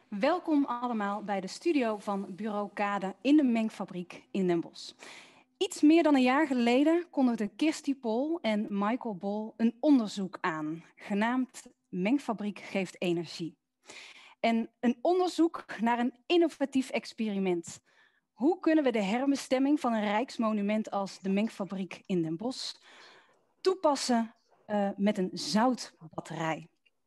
Welkom allemaal bij de studio van Bureau Kade in de mengfabriek in Den Bosch. Iets meer dan een jaar geleden kondigden Kirsty Pol en Michael Bol een onderzoek aan, genaamd Mengfabriek geeft energie. En een onderzoek naar een innovatief experiment. Hoe kunnen we de herbestemming van een rijksmonument als de mengfabriek in Den Bosch toepassen met een zoutbatterij?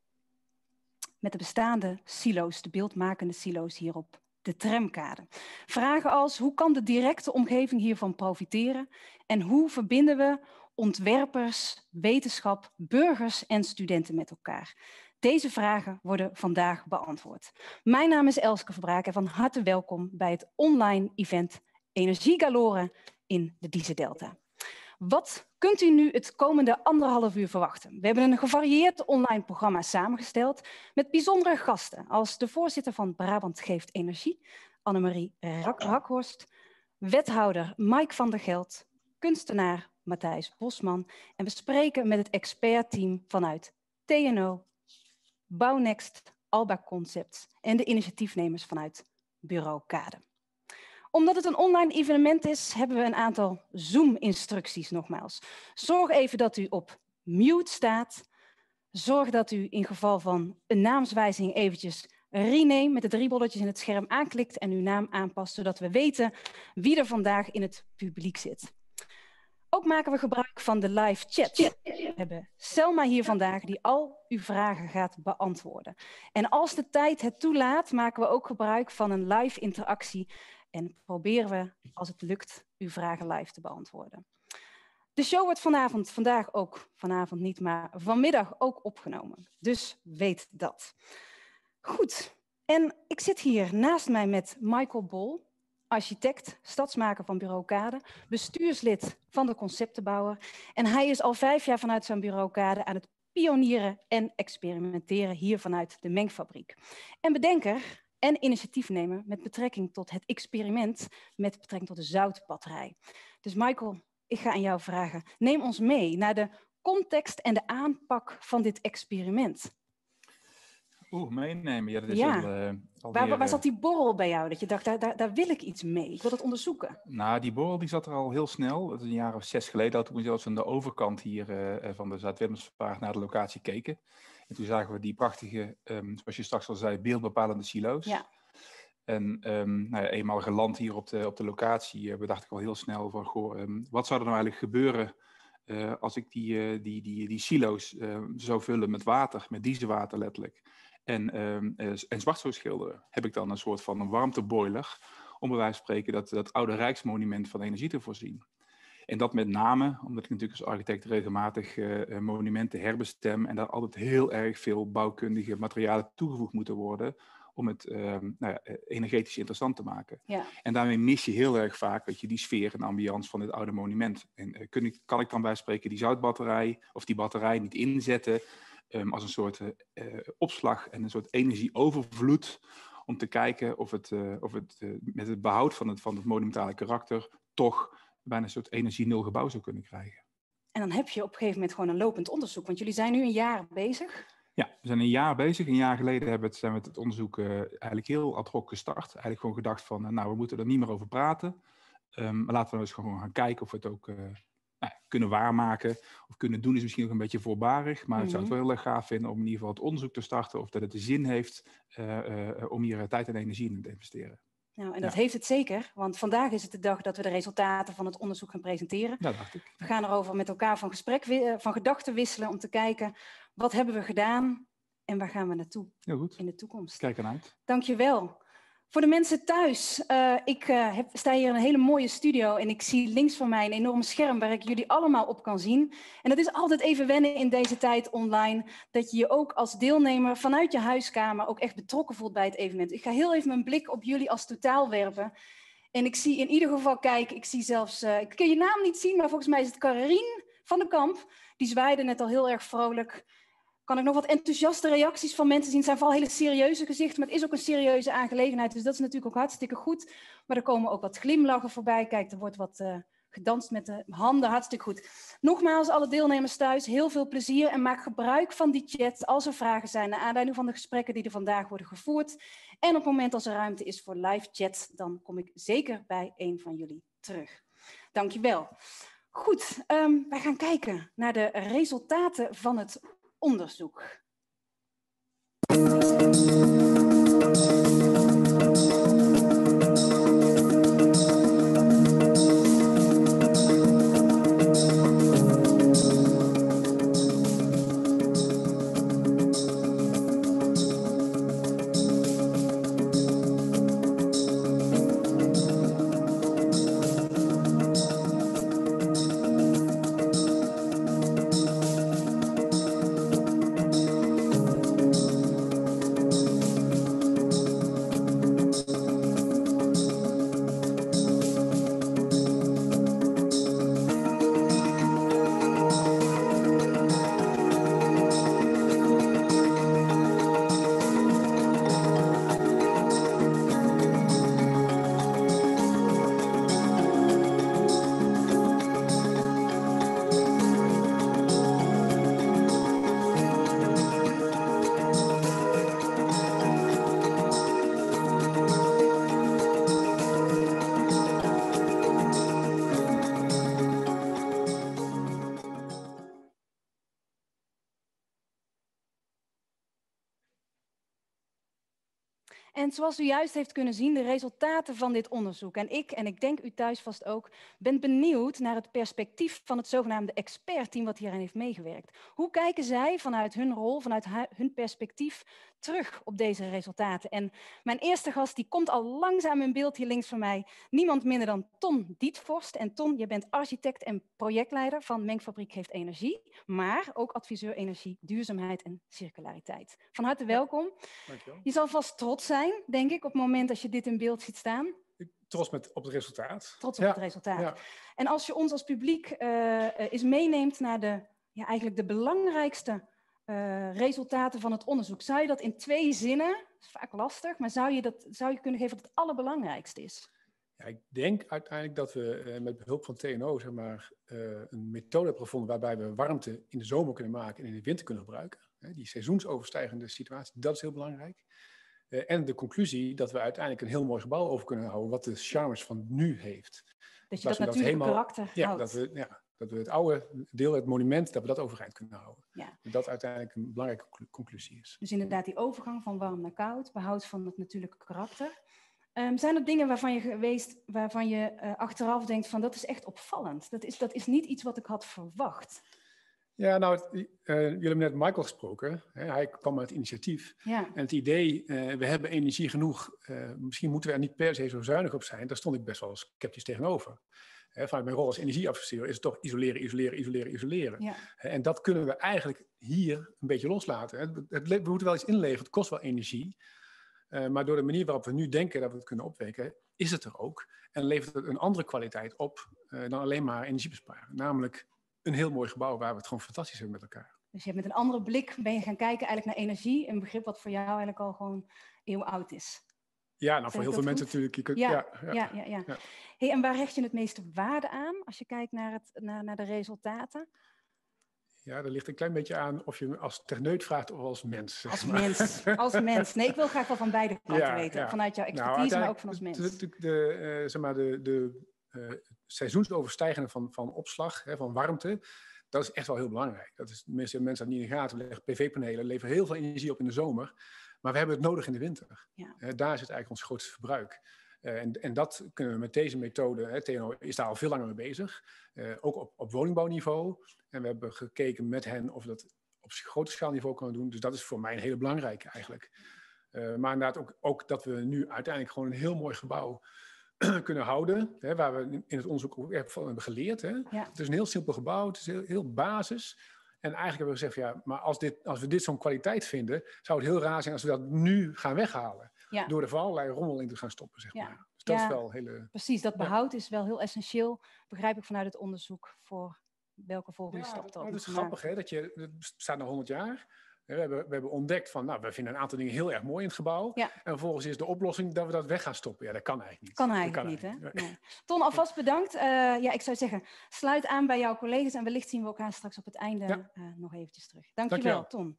Met de bestaande silo's, de beeldmakende silo's hier op de tramkade. Vragen als: hoe kan de directe omgeving hiervan profiteren? En hoe verbinden we ontwerpers, wetenschap, burgers en studenten met elkaar? Deze vragen worden vandaag beantwoord. Mijn naam is Elske Verbraak en van harte welkom bij het online event Energie Galore in de Dieze Delta. Wat kunt u nu het komende 1,5 uur verwachten? We hebben een gevarieerd online programma samengesteld met bijzondere gasten als de voorzitter van Brabant Geeft Energie, Annemarie Rakhorst, wethouder Mike van der Geld, kunstenaar Matthijs Bosman en we spreken met het expertteam vanuit TNO, Bouwnext, Alba Concepts en de initiatiefnemers vanuit Bureau Kade. Omdat het een online evenement is, hebben we een aantal Zoom-instructies nogmaals. Zorg even dat u op mute staat. Zorg dat u in geval van een naamswijziging eventjes rename met de 3 bolletjes in het scherm aanklikt en uw naam aanpast, zodat we weten wie er vandaag in het publiek zit. Ook maken we gebruik van de live chat. We hebben Selma hier vandaag die al uw vragen gaat beantwoorden. En als de tijd het toelaat, maken we ook gebruik van een live interactie en proberen we, als het lukt, uw vragen live te beantwoorden. De show wordt vanavond niet, maar vanmiddag ook opgenomen. Dus weet dat. Goed, en ik zit hier naast mij met Michael Bol, architect, stadsmaker van Bureau Kade, bestuurslid van de Conceptenbouwer. En hij is al 5 jaar vanuit zijn Bureau Kade aan het pionieren en experimenteren hier vanuit de mengfabriek. En bedenker en initiatiefnemer met betrekking tot het experiment met betrekking tot de zoutbatterij. Dus Michael, ik ga aan jou vragen. Neem ons mee naar de context en de aanpak van dit experiment. Meenemen. Ja, dat is Waar zat die borrel bij jou? Dat je dacht, daar wil ik iets mee. Ik wil dat onderzoeken. Nou, die borrel die zat er al heel snel. Dat is een jaar of 6 geleden. Dat toen we zelfs aan de overkant hier van de Zuid-Willemsvaart naar de locatie keken. En toen zagen we die prachtige, zoals je straks al zei, beeldbepalende silo's. Ja. En eenmaal geland hier op de locatie, bedacht ik al heel snel van, wat zou er nou eigenlijk gebeuren als ik die silo's zou vullen met water, met dieselwater letterlijk. En zwart zou schilderen, heb ik dan een soort van een warmteboiler, om bij wijze van spreken dat oude rijksmonument van energie te voorzien. En dat met name, omdat ik natuurlijk als architect regelmatig monumenten herbestem en daar altijd heel erg veel bouwkundige materialen toegevoegd moeten worden om het energetisch interessant te maken. Ja. En daarmee mis je heel erg vaak die sfeer en ambiance van dit oude monument. En kan ik dan bij spreken die zoutbatterij of die batterij niet inzetten als een soort opslag en een soort energieovervloed om te kijken of het met het behoud van het monumentale karakter toch bijna een soort energie-nul gebouw zou kunnen krijgen. En dan heb je op een gegeven moment gewoon een lopend onderzoek, want jullie zijn nu een jaar bezig. Ja, we zijn een jaar bezig. Een jaar geleden zijn we het onderzoek eigenlijk heel ad hoc gestart. Eigenlijk gewoon gedacht van, we moeten er niet meer over praten. Maar laten we eens gewoon gaan kijken of we het ook kunnen waarmaken. Of kunnen doen is misschien ook een beetje voorbarig. Maar ik zou het wel heel erg gaaf vinden om in ieder geval het onderzoek te starten. Of dat het de zin heeft om hier tijd en energie in te investeren. Nou, en dat heeft het zeker, want vandaag is het de dag dat we de resultaten van het onderzoek gaan presenteren. Dat dacht ik. We gaan erover met elkaar van gedachten wisselen om te kijken, wat hebben we gedaan en waar gaan we naartoe in de toekomst. Kijk ernaar. Dank je wel. Voor de mensen thuis, ik sta hier in een hele mooie studio en ik zie links van mij een enorm scherm waar ik jullie allemaal op kan zien. En dat is altijd even wennen in deze tijd online, dat je je ook als deelnemer vanuit je huiskamer ook echt betrokken voelt bij het evenement. Ik ga heel even mijn blik op jullie als totaal werpen. En ik zie in ieder geval, ik zie zelfs, ik kan je naam niet zien, maar volgens mij is het Karien van den Kamp. Die zwaaide net al heel erg vrolijk. Kan ik nog wat enthousiaste reacties van mensen zien? Het zijn vooral hele serieuze gezichten, maar het is ook een serieuze aangelegenheid. Dus dat is natuurlijk ook hartstikke goed. Maar er komen ook wat glimlachen voorbij. Kijk, er wordt wat gedanst met de handen, hartstikke goed. Nogmaals, alle deelnemers thuis, heel veel plezier en maak gebruik van die chat als er vragen zijn naar aanleiding van de gesprekken die er vandaag worden gevoerd. En op het moment als er ruimte is voor live chat, dan kom ik zeker bij een van jullie terug. Dankjewel. Goed, wij gaan kijken naar de resultaten van het onderzoek. En zoals u juist heeft kunnen zien, de resultaten van dit onderzoek. En ik denk u thuis vast ook, ben benieuwd naar het perspectief van het zogenaamde expertteam wat hieraan heeft meegewerkt. Hoe kijken zij vanuit hun rol, vanuit hun perspectief, terug op deze resultaten? En mijn eerste gast die komt al langzaam in beeld hier links van mij. Niemand minder dan Ton Dietvorst. En Ton, je bent architect en projectleider van Mengfabriek Geeft Energie, maar ook adviseur energie, duurzaamheid en circulariteit. Van harte welkom. Dankjewel. Je zal vast trots zijn, denk ik, op het moment als je dit in beeld ziet staan. Trots op het resultaat. Trots op het resultaat. Ja. En als je ons als publiek eens meeneemt naar eigenlijk de belangrijkste resultaten van het onderzoek. Zou je dat in 2 zinnen, dat is vaak lastig, maar zou je kunnen geven wat het allerbelangrijkste is? Ja, ik denk uiteindelijk dat we met behulp van TNO zeg maar, een methode hebben gevonden waarbij we warmte in de zomer kunnen maken en in de winter kunnen gebruiken. Die seizoensoverstijgende situatie, dat is heel belangrijk. En de conclusie dat we uiteindelijk een heel mooi gebouw over kunnen houden wat de charmes van nu heeft. Dat je dat natuurlijke karakter houdt. Dat we het oude deel, het monument, dat we dat overeind kunnen houden. Ja. Dat uiteindelijk een belangrijke conclusie is. Dus inderdaad die overgang van warm naar koud, behoud van het natuurlijke karakter. Zijn er dingen waarvan je achteraf denkt van dat is echt opvallend? Dat is niet iets wat ik had verwacht. Ja, nou, jullie hebben net Michael gesproken. Hè? Hij kwam met het initiatief. Ja. En het idee, we hebben energie genoeg. Misschien moeten we er niet per se zo zuinig op zijn. Daar stond ik best wel sceptisch tegenover. Vanuit mijn rol als energieadviseur is het toch isoleren. Ja. En dat kunnen we eigenlijk hier een beetje loslaten. We moeten wel iets inleveren, het kost wel energie. Maar door de manier waarop we nu denken dat we het kunnen opwekken, is het er ook. En levert het een andere kwaliteit op dan alleen maar energie besparen. Namelijk een heel mooi gebouw waar we het gewoon fantastisch hebben met elkaar. Dus je hebt met een andere blik ben je gaan kijken eigenlijk naar energie. Een begrip wat voor jou eigenlijk al gewoon eeuwenoud is. Ja, nou voor heel veel mensen natuurlijk. Ja. Hey, en waar hecht je het meeste waarde aan als je kijkt naar de resultaten? Ja, er ligt een klein beetje aan of je me als techneut vraagt of als mens. Zeg maar. Als mens. Nee, ik wil graag wel van beide kanten weten. Ja. Vanuit jouw expertise, maar ook van als mens. De seizoensoverstijgende van opslag, van warmte, dat is echt wel heel belangrijk. Dat is, mensen dat niet in de gaten. We leggen PV-panelen, leveren heel veel energie op in de zomer. Maar we hebben het nodig in de winter. Ja. Daar zit eigenlijk ons grootste verbruik. En dat kunnen we met deze methode, TNO is daar al veel langer mee bezig, ook op woningbouwniveau. En we hebben gekeken met hen of we dat op grote schaalniveau kunnen doen. Dus dat is voor mij een hele belangrijke eigenlijk. Maar inderdaad ook dat we nu uiteindelijk gewoon een heel mooi gebouw kunnen houden. Waar we in het onderzoek ook echt van hebben geleerd. Ja. Het is een heel simpel gebouw, het is heel basis. En eigenlijk hebben we gezegd, ja, maar als we dit zo'n kwaliteit vinden, zou het heel raar zijn als we dat nu gaan weghalen. Ja. Door er voor allerlei rommel in te gaan stoppen, zeg maar. Dus dat is wel hele... Precies, dat behoud is wel heel essentieel, begrijp ik vanuit het onderzoek, voor welke volgende stap dan. Dat is grappig, hè? Het bestaat nog 100 jaar. We hebben ontdekt van, nou, we vinden een aantal dingen heel erg mooi in het gebouw. Ja. En vervolgens is de oplossing dat we dat weg gaan stoppen. Ja, dat kan eigenlijk niet. Kan eigenlijk niet, hè? Nee. Ton, alvast bedankt. Ik zou zeggen, sluit aan bij jouw collega's en wellicht zien we elkaar straks op het einde nog eventjes terug. Dankjewel, Ton.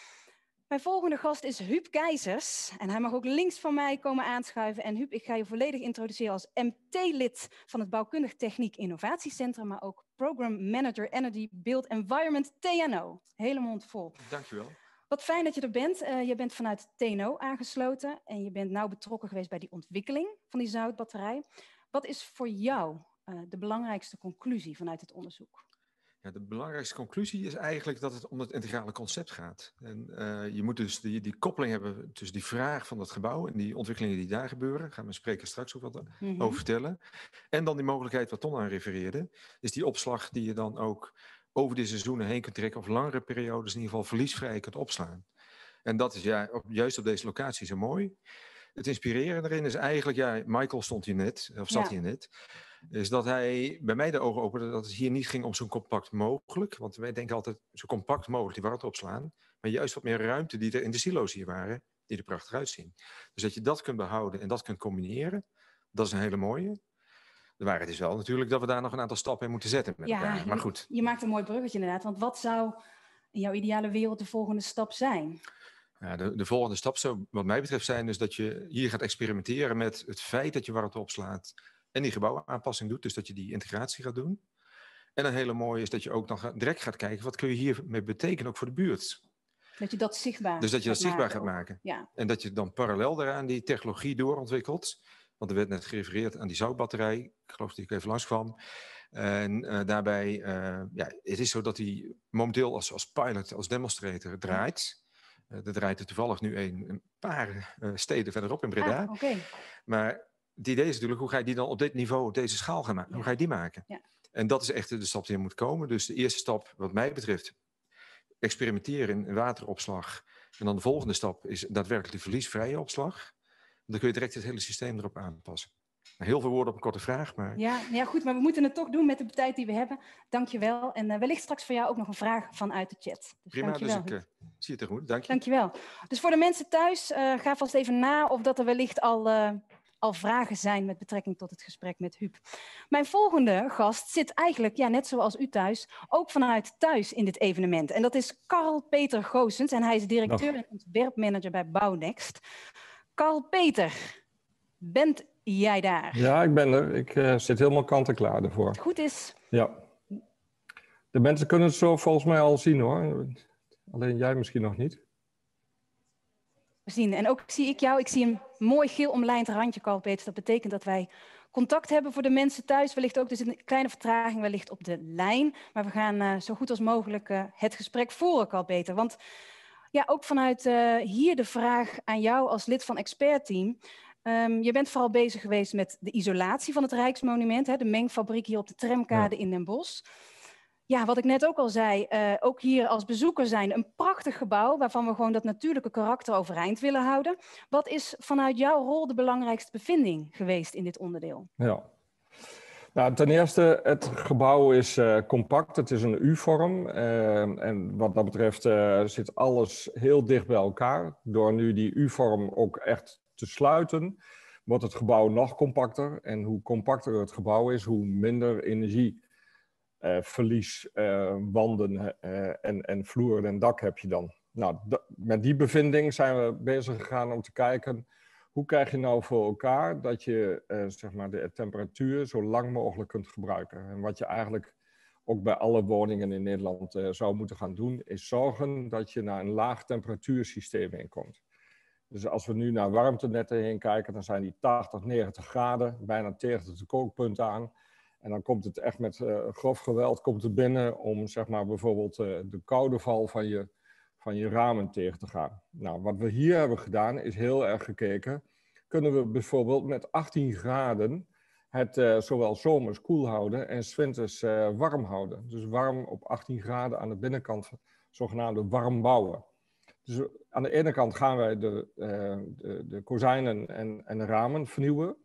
Mijn volgende gast is Huub Keizers en hij mag ook links van mij komen aanschuiven. En Huub, ik ga je volledig introduceren als MT-lid van het Bouwkundig Techniek Innovatiecentrum, maar ook Program Manager Energy Built Environment TNO. Hele mond vol. Dankjewel. Wat fijn dat je er bent. Je bent vanuit TNO aangesloten en je bent nauw betrokken geweest bij die ontwikkeling van die zoutbatterij. Wat is voor jou de belangrijkste conclusie vanuit het onderzoek? Ja, de belangrijkste conclusie is eigenlijk dat het om het integrale concept gaat. En je moet dus die koppeling hebben tussen die vraag van het gebouw en die ontwikkelingen die daar gebeuren. Daar gaan we spreken straks ook wat over vertellen. En dan die mogelijkheid wat Ton aan refereerde, is die opslag die je dan ook over de seizoenen heen kunt trekken of langere periodes in ieder geval verliesvrij kunt opslaan. En dat is juist op deze locatie zo mooi. Het inspirerende erin is eigenlijk, Michael zat hier net, is dat hij bij mij de ogen opende dat het hier niet ging om zo compact mogelijk. Want wij denken altijd zo compact mogelijk die warmte opslaan. Maar juist wat meer ruimte die er in de silo's hier waren, die er prachtig uitzien. Dus dat je dat kunt behouden en dat kunt combineren, dat is een hele mooie. De waarheid is wel natuurlijk dat we daar nog een aantal stappen in moeten zetten met elkaar. Maar goed. Je maakt een mooi bruggetje inderdaad. Want wat zou in jouw ideale wereld de volgende stap zijn? Ja, de volgende stap zou wat mij betreft zijn dus dat je hier gaat experimenteren met het feit dat je warmte opslaat en die gebouwaanpassing doet. Dus dat je die integratie gaat doen. En een hele mooie is dat je ook nog direct gaat kijken wat kun je hiermee betekenen ook voor de buurt. Dat je dat zichtbaar Dus dat je dat zichtbaar gaat maken. Ja. En dat je dan parallel daaraan die technologie doorontwikkelt. Want er werd net gerefereerd aan die zoutbatterij. Ik geloof dat ik even langskwam. En daarbij, het is zo dat die momenteel als pilot, als demonstrator draait. Er draait er toevallig nu een paar steden verderop in Breda. Maar het idee is natuurlijk, hoe ga je die dan op dit niveau, op deze schaal gaan maken? Ja. Hoe ga je die maken? Ja. En dat is echt de stap die er moet komen. Dus de eerste stap, wat mij betreft, experimenteren in wateropslag. En dan de volgende stap is daadwerkelijk de verliesvrije opslag. Dan kun je direct het hele systeem erop aanpassen. Heel veel woorden op een korte vraag. Maar... Ja, goed, maar we moeten het toch doen met de tijd die we hebben. Dank je wel. En wellicht straks voor jou ook nog een vraag vanuit de chat. Dus prima, dus ik zie het er goed. Dank je. Dank je wel. Dus voor de mensen thuis, ga vast even na of dat er wellicht al vragen zijn met betrekking tot het gesprek met Huub. Mijn volgende gast zit eigenlijk, net zoals u thuis, ook vanuit thuis in dit evenement. En dat is Carl-Peter Goossens en hij is directeur en ontwerpmanager bij Bouwnext. Carl-Peter, bent jij daar? Ja, ik ben er. Ik zit helemaal kant en klaar ervoor. Goed is. Ja. De mensen kunnen het zo volgens mij al zien hoor. Alleen jij misschien nog niet. Zien. En ook zie ik jou. Ik zie een mooi geel omlijnd randje, Carl-Peter. Dat betekent dat wij contact hebben voor de mensen thuis. Wellicht ook dus een kleine vertraging wellicht op de lijn. Maar we gaan zo goed als mogelijk het gesprek voeren, Carl-Peter. Want ook vanuit hier de vraag aan jou als lid van expertteam. Je bent vooral bezig geweest met de isolatie van het Rijksmonument, de mengfabriek hier op de Tramkade in Den Bosch. Ja, wat ik net ook al zei, ook hier als bezoeker zijn, een prachtig gebouw waarvan we gewoon dat natuurlijke karakter overeind willen houden. Wat is vanuit jouw rol de belangrijkste bevinding geweest in dit onderdeel? Ja. Nou, ten eerste, het gebouw is compact, het is een U-vorm. En wat dat betreft zit alles heel dicht bij elkaar. Door nu die U-vorm ook echt te sluiten, wordt het gebouw nog compacter. En hoe compacter het gebouw is, hoe minder energieverlies, wanden en vloer en dak heb je dan. Nou, met die bevinding zijn we bezig gegaan om te kijken, hoe krijg je nou voor elkaar dat je de temperatuur zo lang mogelijk kunt gebruiken. En wat je eigenlijk ook bij alle woningen in Nederland zou moeten gaan doen, is zorgen dat je naar een laag temperatuursysteem inkomt. Dus als we nu naar warmtenetten heen kijken, dan zijn die 80, 90 graden, bijna tegen het kookpunt aan. En dan komt het echt met grof geweld komt het binnen om bijvoorbeeld de koude val van je ramen tegen te gaan. Nou, wat we hier hebben gedaan is heel erg gekeken. Kunnen we bijvoorbeeld met 18 graden het zowel zomers koel houden en 's winters warm houden. Dus warm op 18 graden aan de binnenkant, zogenaamde warm bouwen. Dus aan de ene kant gaan wij de kozijnen en de ramen vernieuwen.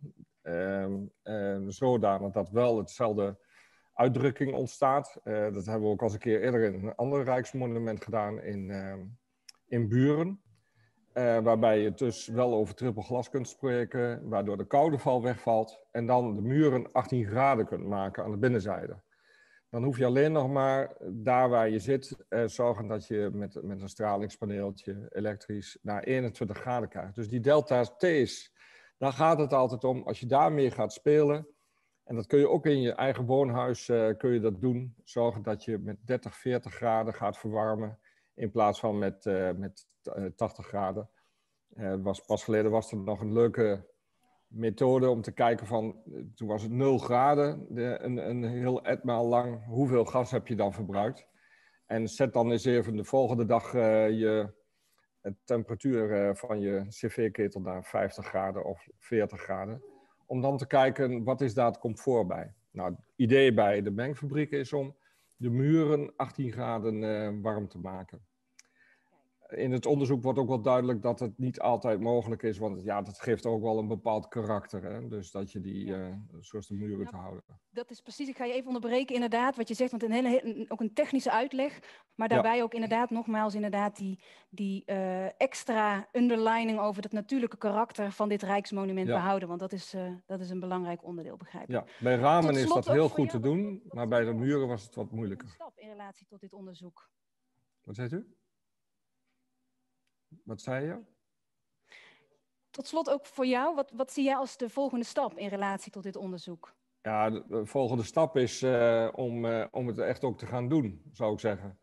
Zodanig dat wel hetzelfde uitdrukking ontstaat. Dat hebben we ook al eens een keer eerder in een ander Rijksmonument gedaan in Buren. Waarbij je dus wel over triple glas kunt spreken, waardoor de koude val wegvalt. En dan de muren 18 graden kunt maken aan de binnenzijde. Dan hoef je alleen nog maar daar waar je zit, zorgen dat je met een stralingspaneeltje elektrisch naar 21 graden krijgt. Dus die delta T's, daar gaat het altijd om. Als je daarmee gaat spelen, en dat kun je ook in je eigen woonhuis kun je dat doen. Zorgen dat je met 30, 40 graden gaat verwarmen in plaats van met 80 graden. Pas geleden was er nog een leuke methode om te kijken van, toen was het 0 graden, een heel etmaal lang, hoeveel gas heb je dan verbruikt? En zet dan eens even de volgende dag je temperatuur van je cv-ketel naar 50 graden of 40 graden. Om dan te kijken, wat is daar het comfort bij? Nou, het idee bij de mengfabriek is om de muren 18 graden warm te maken. In het onderzoek wordt ook wel duidelijk dat het niet altijd mogelijk is, want ja, dat geeft ook wel een bepaald karakter. Hè? Dus dat je die zoals de muren te houden. Dat is precies, ik ga je even onderbreken inderdaad, wat je zegt, want ook een technische uitleg, maar daarbij ook inderdaad nogmaals die extra underlining over het natuurlijke karakter van dit Rijksmonument behouden, want dat is een belangrijk onderdeel, begrijp ik. Ja, bij ramen is dat heel goed te doen, maar bij de muren was het wat moeilijker. Stap in relatie tot dit onderzoek. Wat zegt u? Wat zei je? Tot slot ook voor jou, wat zie jij als de volgende stap in relatie tot dit onderzoek? Ja, de volgende stap is om het echt ook te gaan doen, zou ik zeggen.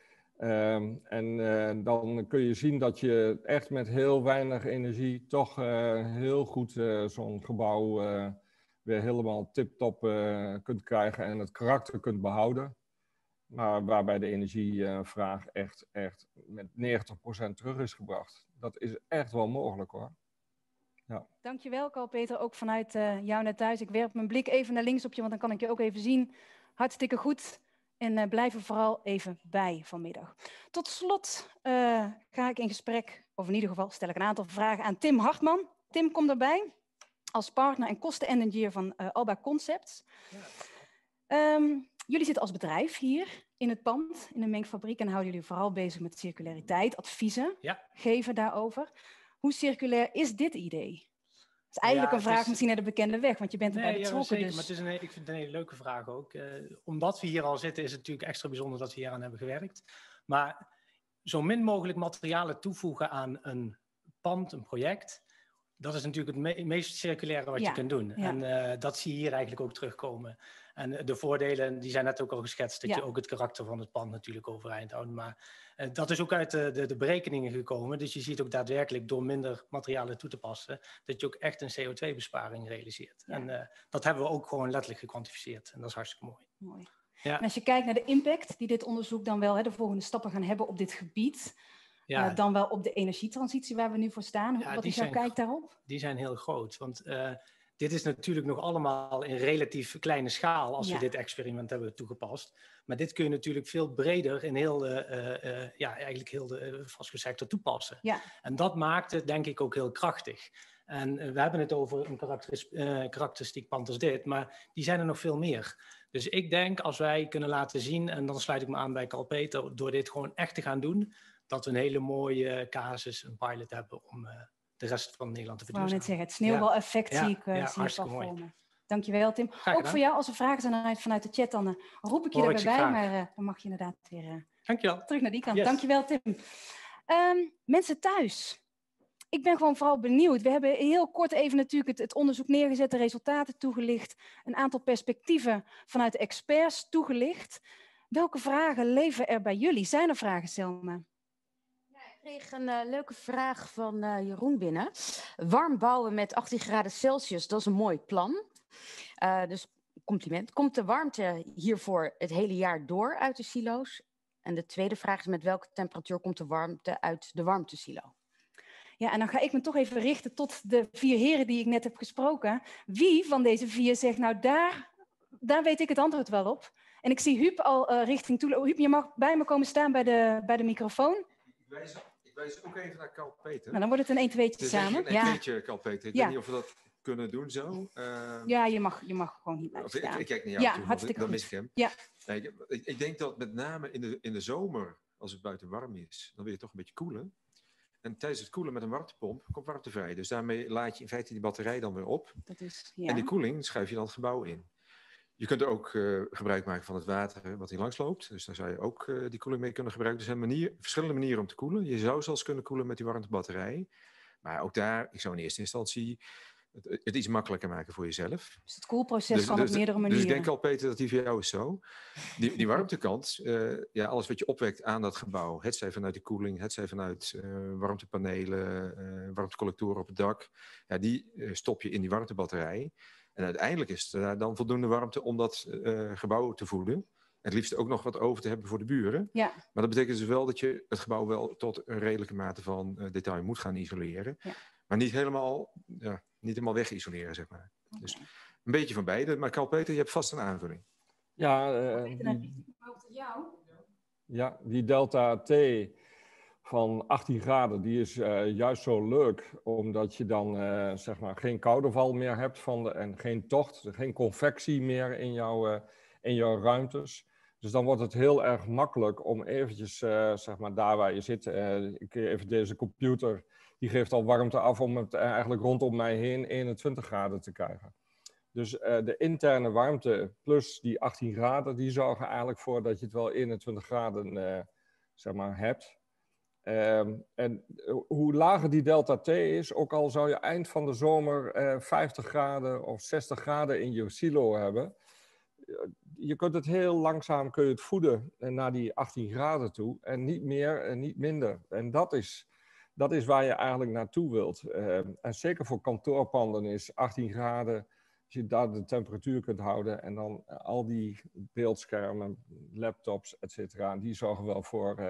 Dan kun je zien dat je echt met heel weinig energie toch heel goed zo'n gebouw weer helemaal tip-top kunt krijgen en het karakter kunt behouden. Maar waarbij de energievraag echt met 90% terug is gebracht. Dat is echt wel mogelijk hoor. Ja. Dankjewel Carl-Peter, ook vanuit jou naar thuis. Ik werp mijn blik even naar links op je, want dan kan ik je ook even zien. Hartstikke goed. En blijf er vooral even bij vanmiddag. Tot slot ga ik in gesprek, of in ieder geval stel ik een aantal vragen aan Tim Hartman. Tim, kom erbij. Als partner en kostenengineer van Alba Concepts. Ja. Jullie zitten als bedrijf hier in het pand, in de mengfabriek, en houden jullie vooral bezig met circulariteit, adviezen geven daarover. Hoe circulair is dit idee? Dat is eigenlijk een vraag misschien naar de bekende weg, want je bent erbij betrokken. Zeker, dus. Maar ik vind het een hele leuke vraag ook. Omdat we hier al zitten is het natuurlijk extra bijzonder dat we hier aan hebben gewerkt. Maar zo min mogelijk materialen toevoegen aan een pand, een project, dat is natuurlijk het meest circulaire wat je kunt doen. Ja. En dat zie je hier eigenlijk ook terugkomen. En de voordelen, die zijn net ook al geschetst, dat je ook het karakter van het pand natuurlijk overeind houdt. Maar dat is ook uit de berekeningen gekomen. Dus je ziet ook daadwerkelijk door minder materialen toe te passen, dat je ook echt een CO2-besparing realiseert. Ja. En dat hebben we ook gewoon letterlijk gekwantificeerd. En dat is hartstikke mooi. Ja. En als je kijkt naar de impact die dit onderzoek dan wel, de volgende stappen gaan hebben op dit gebied, dan wel op de energietransitie waar we nu voor staan. Wat is jouw kijk daarop? Die zijn heel groot, want dit is natuurlijk nog allemaal in relatief kleine schaal als we dit experiment hebben toegepast. Maar dit kun je natuurlijk veel breder in heel de vastgoedsector toepassen. Ja. En dat maakt het denk ik ook heel krachtig. En we hebben het over een karakteristiek pand als dit, maar die zijn er nog veel meer. Dus ik denk als wij kunnen laten zien, en dan sluit ik me aan bij Carl-Peter, door dit gewoon echt te gaan doen, dat we een hele mooie casus, een pilot hebben om de rest van Nederland te verduurzamen. Ik wou net zeggen, het sneeuwbaleffect zie ik al voor me. Dankjewel Tim. Ook voor jou, als er vragen zijn vanuit de chat, dan roep ik je erbij bij, maar dan mag je inderdaad weer terug naar die kant. Yes. Dankjewel Tim. Mensen thuis, ik ben gewoon vooral benieuwd. We hebben heel kort even natuurlijk het onderzoek neergezet, de resultaten toegelicht, een aantal perspectieven vanuit de experts toegelicht. Welke vragen leven er bij jullie? Zijn er vragen, Selma? Ik kreeg een leuke vraag van Jeroen binnen. Warm bouwen met 18 graden Celsius, dat is een mooi plan. Dus compliment. Komt de warmte hiervoor het hele jaar door uit de silo's? En de tweede vraag is, met welke temperatuur komt de warmte uit de warmtesilo? Ja, en dan ga ik me toch even richten tot de 4 heren die ik net heb gesproken. Wie van deze 4 zegt, nou daar weet ik het antwoord wel op. En ik zie Huub al richting toe. Huub, je mag bij me komen staan bij de microfoon. Ik wijs ook even naar Carl-Peter. Nou, dan wordt het een 1-2'tje samen. Een 1-2'tje, Carl-Peter. Ik weet niet of we dat kunnen doen zo. Ja, je mag gewoon niet blijven staan. Ik kijk naar jou toe, hartstikke dan mis ik hem. Ja. Nee, ik denk dat met name in de zomer als het buiten warm is, dan wil je toch een beetje koelen. En tijdens het koelen met een warmtepomp komt warmte vrij. Dus daarmee laat je in feite die batterij dan weer op. Dat is, ja. En die koeling schuif je dan het gebouw in. Je kunt er ook gebruik maken van het water wat hier langs loopt. Dus daar zou je ook die koeling mee kunnen gebruiken. Er zijn verschillende manieren om te koelen. Je zou zelfs kunnen koelen met die warmtebatterij. Maar ook daar, ik zou in eerste instantie het iets makkelijker maken voor jezelf. Dus het koelproces kan op meerdere manieren. Dus ik denk al, Peter, dat die voor jou is zo. Die warmtekant, alles wat je opwekt aan dat gebouw, hetzij vanuit de koeling, hetzij vanuit warmtepanelen, warmtecollectoren op het dak, die stop je in die warmtebatterij. En uiteindelijk is er daar dan voldoende warmte om dat gebouw te voeden. Het liefst ook nog wat over te hebben voor de buren. Ja. Maar dat betekent dus wel dat je het gebouw wel tot een redelijke mate van detail moet gaan isoleren. Ja. Maar niet helemaal weg isoleren, zeg maar. Okay. Dus een beetje van beide. Maar Carl-Peter, je hebt vast een aanvulling. Ja, die delta T van 18 graden, die is juist zo leuk, omdat je dan zeg maar geen koude val meer hebt en geen tocht, geen convectie meer in jouw ruimtes. Dus dan wordt het heel erg makkelijk om eventjes, zeg maar daar waar je zit, even deze computer, die geeft al warmte af om het eigenlijk rondom mij heen 21 graden te krijgen. Dus de interne warmte plus die 18 graden, die zorgen eigenlijk voor dat je het wel 21 graden zeg maar, hebt. En hoe lager die delta T is, ook al zou je eind van de zomer 50 graden of 60 graden in je silo hebben, je kunt het heel langzaam voeden naar die 18 graden toe en niet meer en niet minder. En dat is waar je eigenlijk naartoe wilt. En zeker voor kantoorpanden is 18 graden, als je daar de temperatuur kunt houden en dan al die beeldschermen, laptops, et cetera, die zorgen wel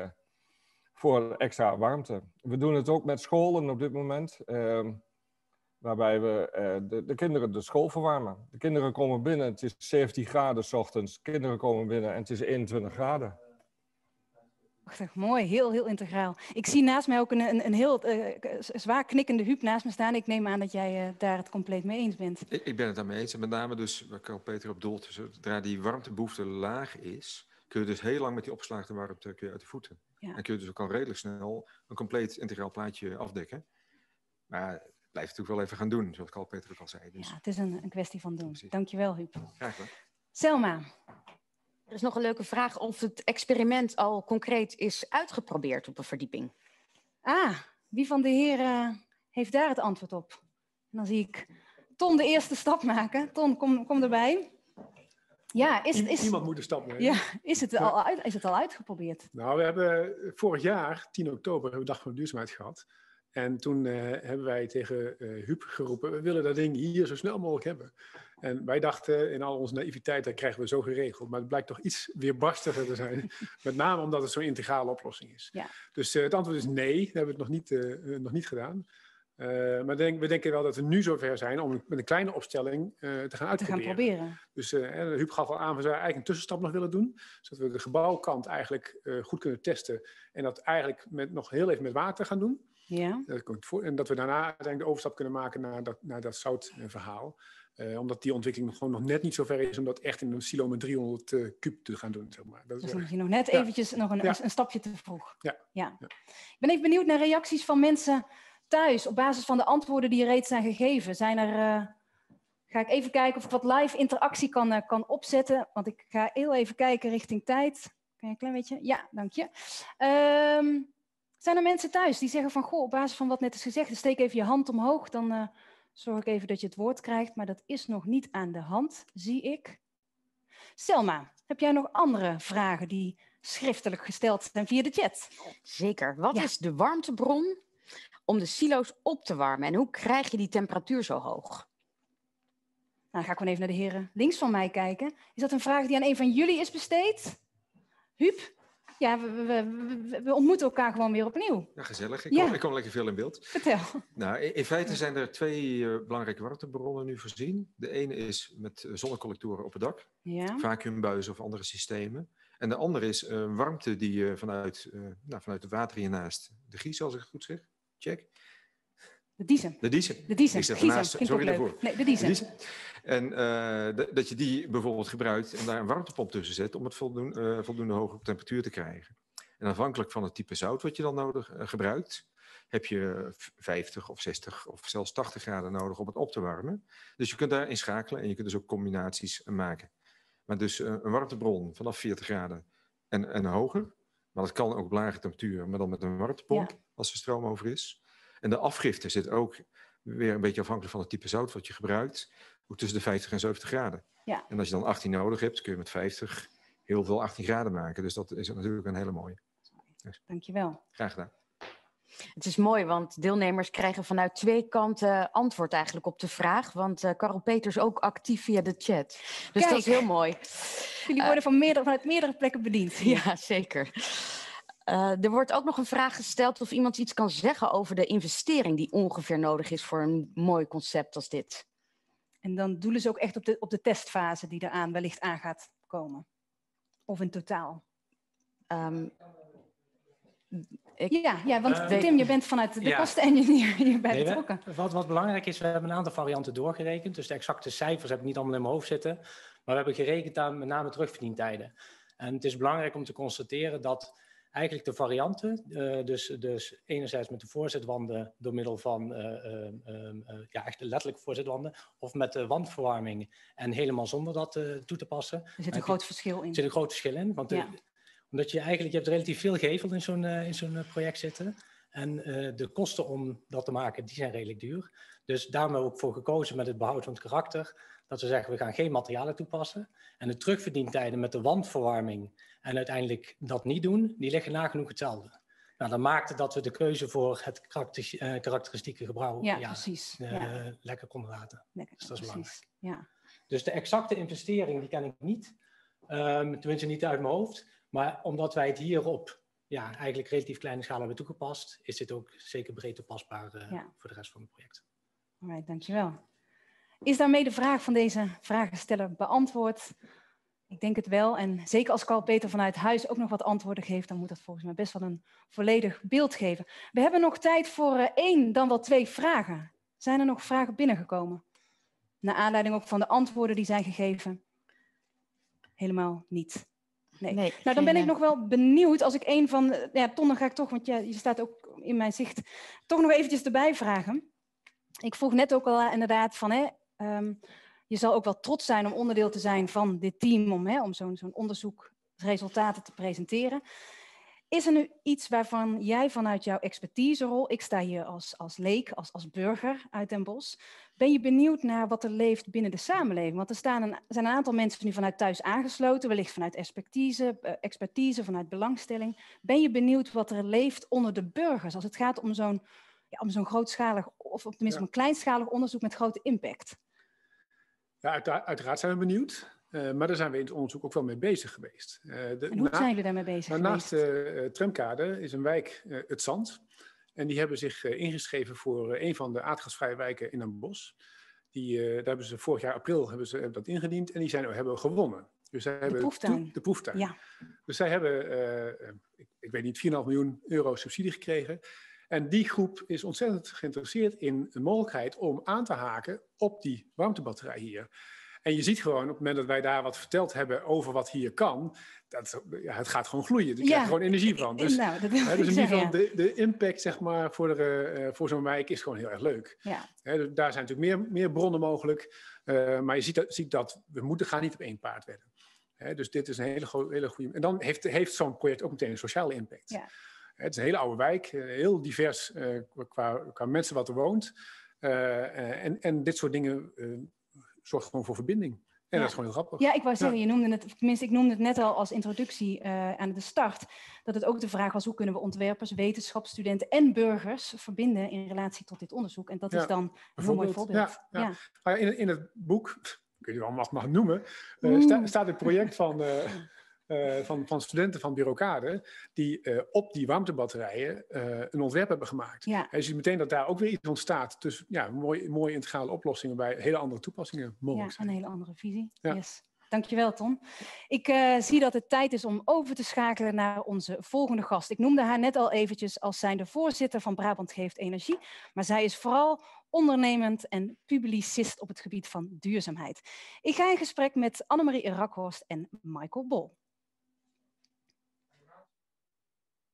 voor extra warmte. We doen het ook met scholen op dit moment, waarbij we de kinderen de school verwarmen. De kinderen komen binnen, het is 17 graden 's ochtends. De kinderen komen binnen en het is 21 graden. Prachtig, mooi, heel integraal. Ik zie naast mij ook een heel zwaar knikkende Huub naast me staan. Ik neem aan dat jij daar het compleet mee eens bent. Ik ben het daarmee eens. En met name dus, waar Carl-Peter op doelt, zodra die warmtebehoefte laag is, kun je dus heel lang met die opgeslaagde warmte uit de voeten. Ja. En kun je dus ook al redelijk snel een compleet integraal plaatje afdekken. Maar het blijft natuurlijk wel even gaan doen, zoals Carl-Peter ook al zei. Dus. Ja, het is een kwestie van doen. Precies. Dankjewel, Huub. Graag gedaan. Selma. Er is nog een leuke vraag of het experiment al concreet is uitgeprobeerd op een verdieping. Wie van de heren heeft daar het antwoord op? En dan zie ik Ton de eerste stap maken. Ton, kom erbij. Ja, Iemand moet de stap nemen. Ja, is het al uitgeprobeerd? Nou, we hebben vorig jaar, 10 oktober, hebben we Dag van de Duurzaamheid gehad. En toen hebben wij tegen Huub geroepen, we willen dat ding hier zo snel mogelijk hebben. En wij dachten in al onze naïviteit, dat krijgen we zo geregeld. Maar het blijkt toch iets weerbarstiger te zijn. Met name omdat het zo'n integrale oplossing is. Ja. Dus het antwoord is nee, dat hebben we het nog niet gedaan. Maar we denken wel dat we nu zover zijn om met een kleine opstelling te gaan uitproberen. Dus Huub gaf al aan, we zouden eigenlijk een tussenstap nog willen doen. Zodat we de gebouwkant eigenlijk goed kunnen testen. En dat eigenlijk nog heel even met water gaan doen. Ja. En dat we daarna uiteindelijk de overstap kunnen maken naar dat zoutverhaal. Omdat die ontwikkeling gewoon nog net niet zo ver is om dat echt in een silo met 300 kub te gaan doen. Zeg maar. Dat is misschien nog net eventjes een stapje te vroeg. Ja. Ik ben even benieuwd naar reacties van mensen thuis op basis van de antwoorden die reeds zijn gegeven. Ga ik even kijken of ik wat live interactie kan opzetten. Want ik ga heel even kijken richting tijd. Kan je een klein beetje? Ja, dank je. Zijn er mensen thuis die zeggen van, goh, op basis van wat net is gezegd, steek even je hand omhoog, dan zorg ik even dat je het woord krijgt. Maar dat is nog niet aan de hand, zie ik. Selma, heb jij nog andere vragen die schriftelijk gesteld zijn via de chat? Zeker. Wat is de warmtebron om de silo's op te warmen? En hoe krijg je die temperatuur zo hoog? Nou, dan ga ik gewoon even naar de heren links van mij kijken. Is dat een vraag die aan een van jullie is besteed? Huub? Ja, we ontmoeten elkaar gewoon weer opnieuw. Ja, gezellig. Ik kom lekker veel in beeld. Vertel. Nou, in feite zijn er twee belangrijke warmtebronnen nu voorzien. De ene is met zonnecollectoren op het dak. Ja. Vacuümbuizen of andere systemen. En de andere is warmte die vanuit het water hiernaast, de Gies, als ik het goed zeg, check. De Diesem. De Diesem. De Diesem. Sorry daarvoor. Nee, de Diesem. En dat je die bijvoorbeeld gebruikt en daar een warmtepomp tussen zet om het voldoende hoge temperatuur te krijgen. En En afhankelijk van het type zout wat je dan nodig gebruikt, heb je 50 of 60 of zelfs 80 graden nodig om het op te warmen. Dus je kunt daarin schakelen en je kunt dus ook combinaties maken. Maar dus een warmtebron vanaf 40 graden en hoger. Maar dat kan ook op lage temperatuur, maar dan met een warmtepomp als er stroom over is. En de afgifte zit ook weer een beetje afhankelijk van het type zout wat je gebruikt. Ook tussen de 50 en 70 graden. Ja. En als je dan 18 nodig hebt, kun je met 50 heel veel 18 graden maken. Dus dat is natuurlijk een hele mooie. Dus, dankjewel. Graag gedaan. Het is mooi, want deelnemers krijgen vanuit 2 kanten antwoord eigenlijk op de vraag. Want Karel Peters ook actief via de chat. Dus Kijk, dat is heel mooi. Jullie worden vanuit meerdere plekken bediend. Ja, zeker. Er wordt ook nog een vraag gesteld of iemand iets kan zeggen over de investering die ongeveer nodig is voor een mooi concept als dit. En dan doelen ze ook echt op de testfase die eraan wellicht aan gaat komen. Of in totaal. Want Tim, je bent vanuit de kostenengineer hierbij betrokken. Wat belangrijk is, we hebben een aantal varianten doorgerekend. Dus de exacte cijfers heb ik niet allemaal in mijn hoofd zitten. Maar we hebben gerekend aan met name terugverdientijden. En het is belangrijk om te constateren dat eigenlijk de varianten, dus enerzijds met de voorzetwanden door middel van echt letterlijk voorzetwanden, of met de wandverwarming en helemaal zonder dat toe te passen. Er zit een groot verschil in. Er zit een groot verschil in, want omdat je hebt relatief veel gevel in zo'n project zitten. En de kosten om dat te maken, die zijn redelijk duur. Dus daarom hebben we ook voor gekozen met het behoud van het karakter, dat we zeggen, we gaan geen materialen toepassen. En de terugverdientijden met de wandverwarming en uiteindelijk dat niet doen, die liggen nagenoeg hetzelfde. Nou, dat maakte dat we de keuze voor het karakteristieke gebouw lekker konden laten. Lekker, dus dat is belangrijk. Ja. Dus de exacte investering, die ken ik niet. Tenminste niet uit mijn hoofd. Maar omdat wij het hier op eigenlijk relatief kleine schaal hebben toegepast, is dit ook zeker breed toepasbaar voor de rest van het project. Alright, dankjewel. Is daarmee de vraag van deze vragensteller beantwoord? Ik denk het wel. En zeker als Karl-Peter vanuit huis ook nog wat antwoorden geeft, dan moet dat volgens mij best wel een volledig beeld geven. We hebben nog tijd voor 1, dan wel 2 vragen. Zijn er nog vragen binnengekomen? Naar aanleiding ook van de antwoorden die zijn gegeven? Helemaal niet. Nee. Nou, dan ben ik nog wel benieuwd als ik een van... Ton, dan ga ik toch, want je staat ook in mijn zicht, toch nog eventjes erbij vragen. Ik vroeg net ook al inderdaad van... je zal ook wel trots zijn om onderdeel te zijn van dit team, om zo'n onderzoeksresultaten te presenteren. Is er nu iets waarvan jij vanuit jouw expertiserol, ik sta hier als leek, als burger uit Den Bosch, ben je benieuwd naar wat er leeft binnen de samenleving? Want er zijn een aantal mensen nu vanuit thuis aangesloten, wellicht vanuit expertise, vanuit belangstelling. Ben je benieuwd wat er leeft onder de burgers als het gaat om zo'n grootschalig, of tenminste een kleinschalig onderzoek met grote impact? Ja, uiteraard zijn we benieuwd. Maar daar zijn we in het onderzoek ook wel mee bezig geweest. En hoe zijn jullie daarmee bezig geweest? Naast de tramkade is een wijk, Het Zand. En die hebben zich ingeschreven voor een van de aardgasvrije wijken in Den Bosch. Daar hebben ze vorig jaar april hebben dat ingediend en die hebben gewonnen. Dus zij hebben de proeftuin. Ja. Dus zij hebben, ik weet niet, 4,5 miljoen euro subsidie gekregen. En die groep is ontzettend geïnteresseerd in de mogelijkheid om aan te haken op die warmtebatterij hier. En je ziet gewoon op het moment dat wij daar wat verteld hebben over wat hier kan, het gaat gewoon gloeien. Je krijgt gewoon energie van. Dus, dus in ieder geval de impact zeg maar, voor zo'n wijk is gewoon heel erg leuk. Ja. Daar zijn natuurlijk meer bronnen mogelijk. Maar je ziet dat we gaan niet op één paard wedden. Dus dit is een hele goede. En dan heeft zo'n project ook meteen een sociale impact. Ja. Het is een hele oude wijk, heel divers qua mensen wat er woont. En dit soort dingen zorgt gewoon voor verbinding. En dat is gewoon heel grappig. Ja, ik wou zeggen, je noemde het, tenminste ik noemde het net al als introductie aan de start, dat het ook de vraag was hoe kunnen we ontwerpers, wetenschapsstudenten en burgers verbinden in relatie tot dit onderzoek. En dat is dan een heel mooi voorbeeld. Ja. Maar in het boek, ik weet niet of ik mag noemen, staat het project van studenten van Bureau Kade die op die warmtebatterijen een ontwerp hebben gemaakt. Ja. En je ziet meteen dat daar ook weer iets ontstaat. Dus mooie integrale oplossingen bij hele andere toepassingen mogelijk zijn. Een hele andere visie. Ja. Yes. Dankjewel, Ton. Ik zie dat het tijd is om over te schakelen naar onze volgende gast. Ik noemde haar net al eventjes als zijnde voorzitter van Brabant Geeft Energie. Maar zij is vooral ondernemend en publicist op het gebied van duurzaamheid. Ik ga in gesprek met Annemarie Rakhorst en Michael Bol.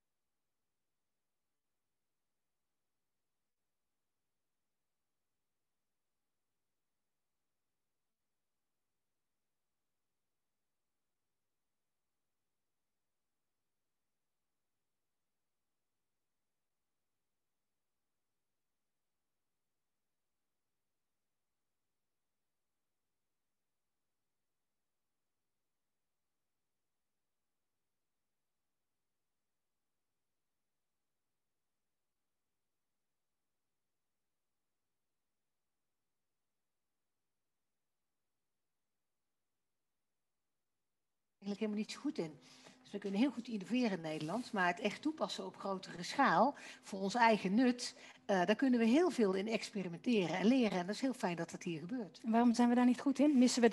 eigenlijk helemaal niet zo goed in. Dus we kunnen heel goed innoveren in Nederland, maar het echt toepassen op grotere schaal, voor ons eigen nut, daar kunnen we heel veel in experimenteren en leren. En dat is heel fijn dat dat hier gebeurt. En waarom zijn we daar niet goed in? Missen we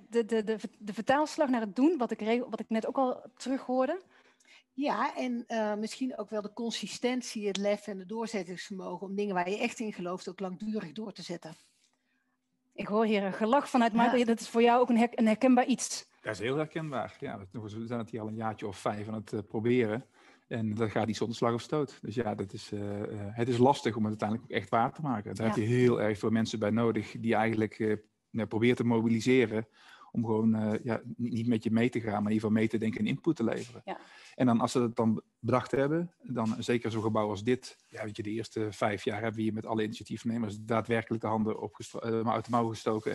de vertaalslag naar het doen, wat ik net ook al terug hoorde? Ja, en misschien ook wel de consistentie, het lef en het doorzettingsvermogen om dingen waar je echt in gelooft ook langdurig door te zetten. Ik hoor hier een gelach vanuit Michael. Ja. Dat is voor jou ook een herkenbaar iets. Dat is heel herkenbaar. Ja, we zijn het hier al een jaartje of 5 aan het proberen. En dat gaat niet zonder slag of stoot. Dus ja, het is lastig om het uiteindelijk ook echt waar te maken. Daar heb je heel erg veel mensen bij nodig die eigenlijk proberen te mobiliseren. Om gewoon niet met je mee te gaan, maar in ieder geval mee te denken en input te leveren. Ja. En dan als ze het dan bedacht hebben, dan zeker zo'n gebouw als dit. Ja, weet je, de eerste 5 jaar hebben we hier met alle initiatiefnemers daadwerkelijk de handen uit de mouwen gestoken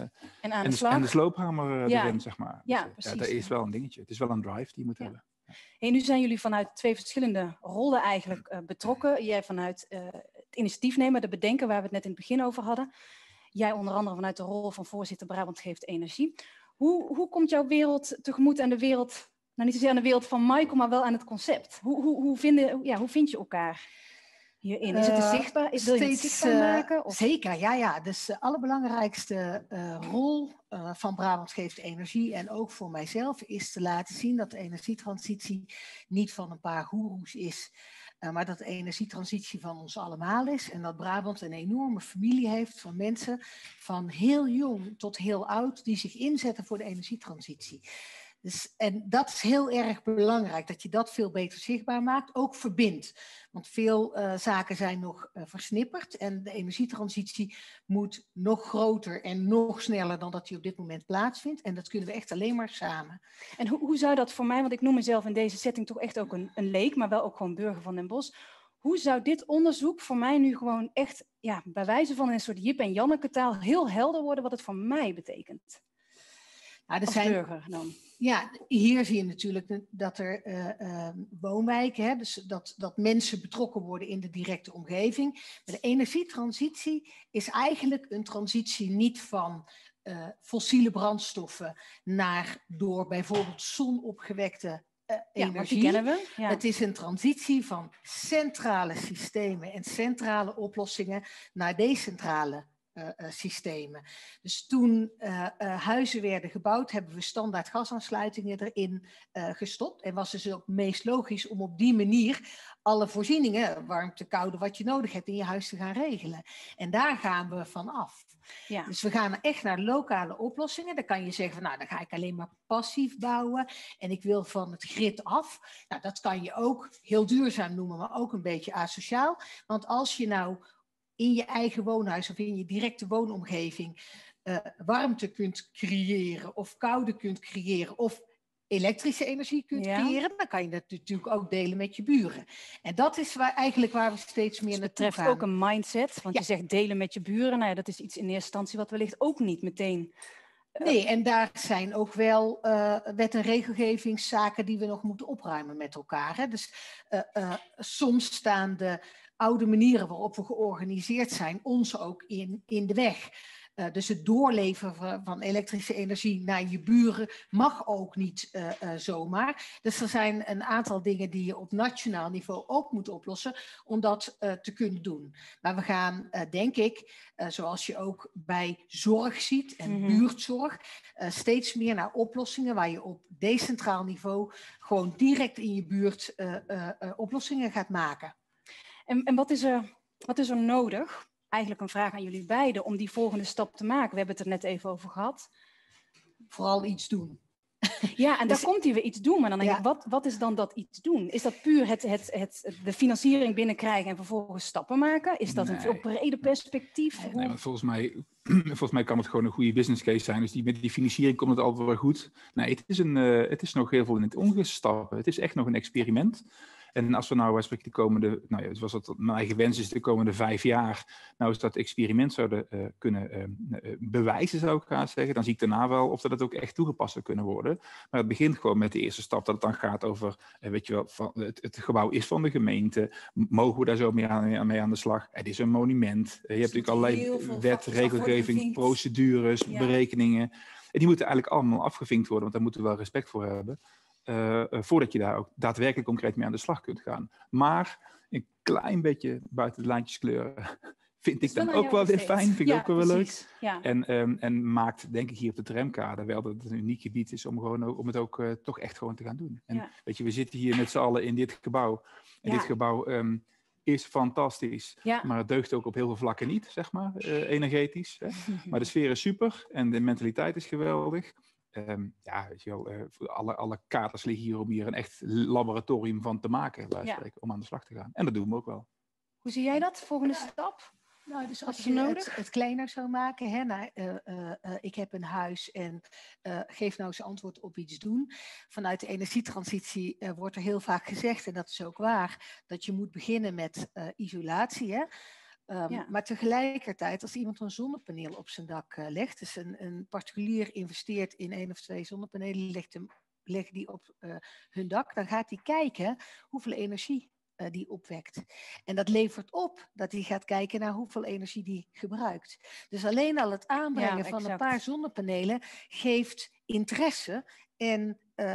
en de sloophamer erin, zeg maar. Ja, dus, precies. Dat is wel een dingetje. Het is wel een drive die je moet hebben. Hey, nu zijn jullie vanuit 2 verschillende rollen eigenlijk betrokken. Jij vanuit het initiatiefnemer, de bedenker waar we het net in het begin over hadden. Jij onder andere vanuit de rol van voorzitter Brabant Geeft Energie. Hoe komt jouw wereld tegemoet aan de wereld, nou niet zozeer aan de wereld van Michael, maar wel aan het concept? Hoe vind je elkaar hierin? Is het te zichtbaar? Wil je het zichtbaar maken? Of? Zeker, ja. Dus de allerbelangrijkste rol van Brabant Geeft Energie en ook voor mijzelf is te laten zien dat de energietransitie niet van een paar goeroes is. Maar dat de energietransitie van ons allemaal is. En dat Brabant een enorme familie heeft van mensen van heel jong tot heel oud die zich inzetten voor de energietransitie. Dus, en dat is heel erg belangrijk, dat je dat veel beter zichtbaar maakt, ook verbindt. Want veel zaken zijn nog versnipperd en de energietransitie moet nog groter en nog sneller dan dat die op dit moment plaatsvindt. En dat kunnen we echt alleen maar samen. En hoe zou dat voor mij, want ik noem mezelf in deze setting toch echt ook een leek, maar wel ook gewoon burger van Den Bosch. Hoe zou dit onderzoek voor mij nu gewoon echt, bij wijze van een soort Jip en Janneke taal, heel helder worden wat het voor mij betekent? Als burger dan. Ja, hier zie je natuurlijk dat er woonwijken, dus dat mensen betrokken worden in de directe omgeving. Maar de energietransitie is eigenlijk een transitie niet van fossiele brandstoffen naar door bijvoorbeeld zonopgewekte energie. Die kennen we. Ja. Het is een transitie van centrale systemen en centrale oplossingen naar decentrale systemen. Dus toen huizen werden gebouwd, hebben we standaard gasaansluitingen erin gestopt. En was dus ook meest logisch om op die manier alle voorzieningen, warmte, koude, wat je nodig hebt in je huis te gaan regelen. En daar gaan we van af. Ja. Dus we gaan echt naar lokale oplossingen. Dan kan je zeggen, dan ga ik alleen maar passief bouwen en ik wil van het grid af. Nou, dat kan je ook heel duurzaam noemen, maar ook een beetje asociaal. Want als je nou in je eigen woonhuis of in je directe woonomgeving warmte kunt creëren of koude kunt creëren of elektrische energie kunt creëren, dan kan je dat natuurlijk ook delen met je buren. En dat is waar we steeds meer naartoe gaan. Het betreft ook een mindset, want je zegt delen met je buren. Nou ja, dat is iets in eerste instantie wat wellicht ook niet meteen... Nee, en daar zijn ook wel wet- en regelgevingszaken die we nog moeten opruimen met elkaar. Hè? Dus soms staan de oude manieren waarop we georganiseerd zijn ons ook in de weg. Dus het doorleveren van elektrische energie naar je buren mag ook niet zomaar. Dus er zijn een aantal dingen die je op nationaal niveau ook moet oplossen om dat te kunnen doen. Maar we gaan, denk ik, zoals je ook bij zorg ziet en buurtzorg, steeds meer naar oplossingen waar je op decentraal niveau gewoon direct in je buurt oplossingen gaat maken. En wat is er nodig? Eigenlijk een vraag aan jullie beiden om die volgende stap te maken. We hebben het er net even over gehad. Vooral iets doen. Ja, en daar komt hij weer iets doen. Maar dan denk ik, wat is dan dat iets doen? Is dat puur de financiering binnenkrijgen en vervolgens stappen maken? Is dat een veel breder perspectief? Nee, want volgens mij kan het gewoon een goede business case zijn. Dus met die financiering komt het altijd wel goed. Nee, het is nog heel veel in het ongestappen. Het is echt nog een experiment. En als we nou de komende, zoals dat mijn eigen wens is, de komende 5 jaar, nou is dat experiment zouden kunnen bewijzen, zou ik gaan zeggen, dan zie ik daarna wel of dat het ook echt toegepast zou kunnen worden. Maar het begint gewoon met de eerste stap, dat het dan gaat over, het gebouw is van de gemeente, mogen we daar zo mee aan de slag? Het is een monument. Je hebt natuurlijk allerlei wet, regelgeving, procedures, berekeningen. En die moeten eigenlijk allemaal afgevinkt worden, want daar moeten we wel respect voor hebben. Voordat je daar ook daadwerkelijk concreet mee aan de slag kunt gaan. Maar een klein beetje buiten de lijntjes kleuren vind ik dan ook wel weer fijn. Vind ik ook wel leuk. Ja. En maakt, denk ik, hier op de tramkade wel dat het een uniek gebied is om het ook toch echt gewoon te gaan doen. En weet je, we zitten hier met z'n allen in dit gebouw. En dit gebouw is fantastisch. Ja. Maar het deugt ook op heel veel vlakken niet, zeg maar, energetisch. Hè. Maar de sfeer is super en de mentaliteit is geweldig. Weet je wel, alle kaders liggen hier om hier een echt laboratorium van te maken, om aan de slag te gaan. En dat doen we ook wel. Hoe zie jij dat? Volgende stap? Nou, dus als je het kleiner zou maken, ik heb een huis en geef nou eens antwoord op iets doen. Vanuit de energietransitie wordt er heel vaak gezegd, en dat is ook waar, dat je moet beginnen met isolatie. Hè? Maar tegelijkertijd, als iemand een zonnepaneel op zijn dak legt, dus een particulier investeert in 1 of 2 zonnepanelen, leggen die op hun dak, dan gaat hij kijken hoeveel energie die opwekt. En dat levert op dat hij gaat kijken naar hoeveel energie die gebruikt. Dus alleen al het aanbrengen van een paar zonnepanelen geeft interesse en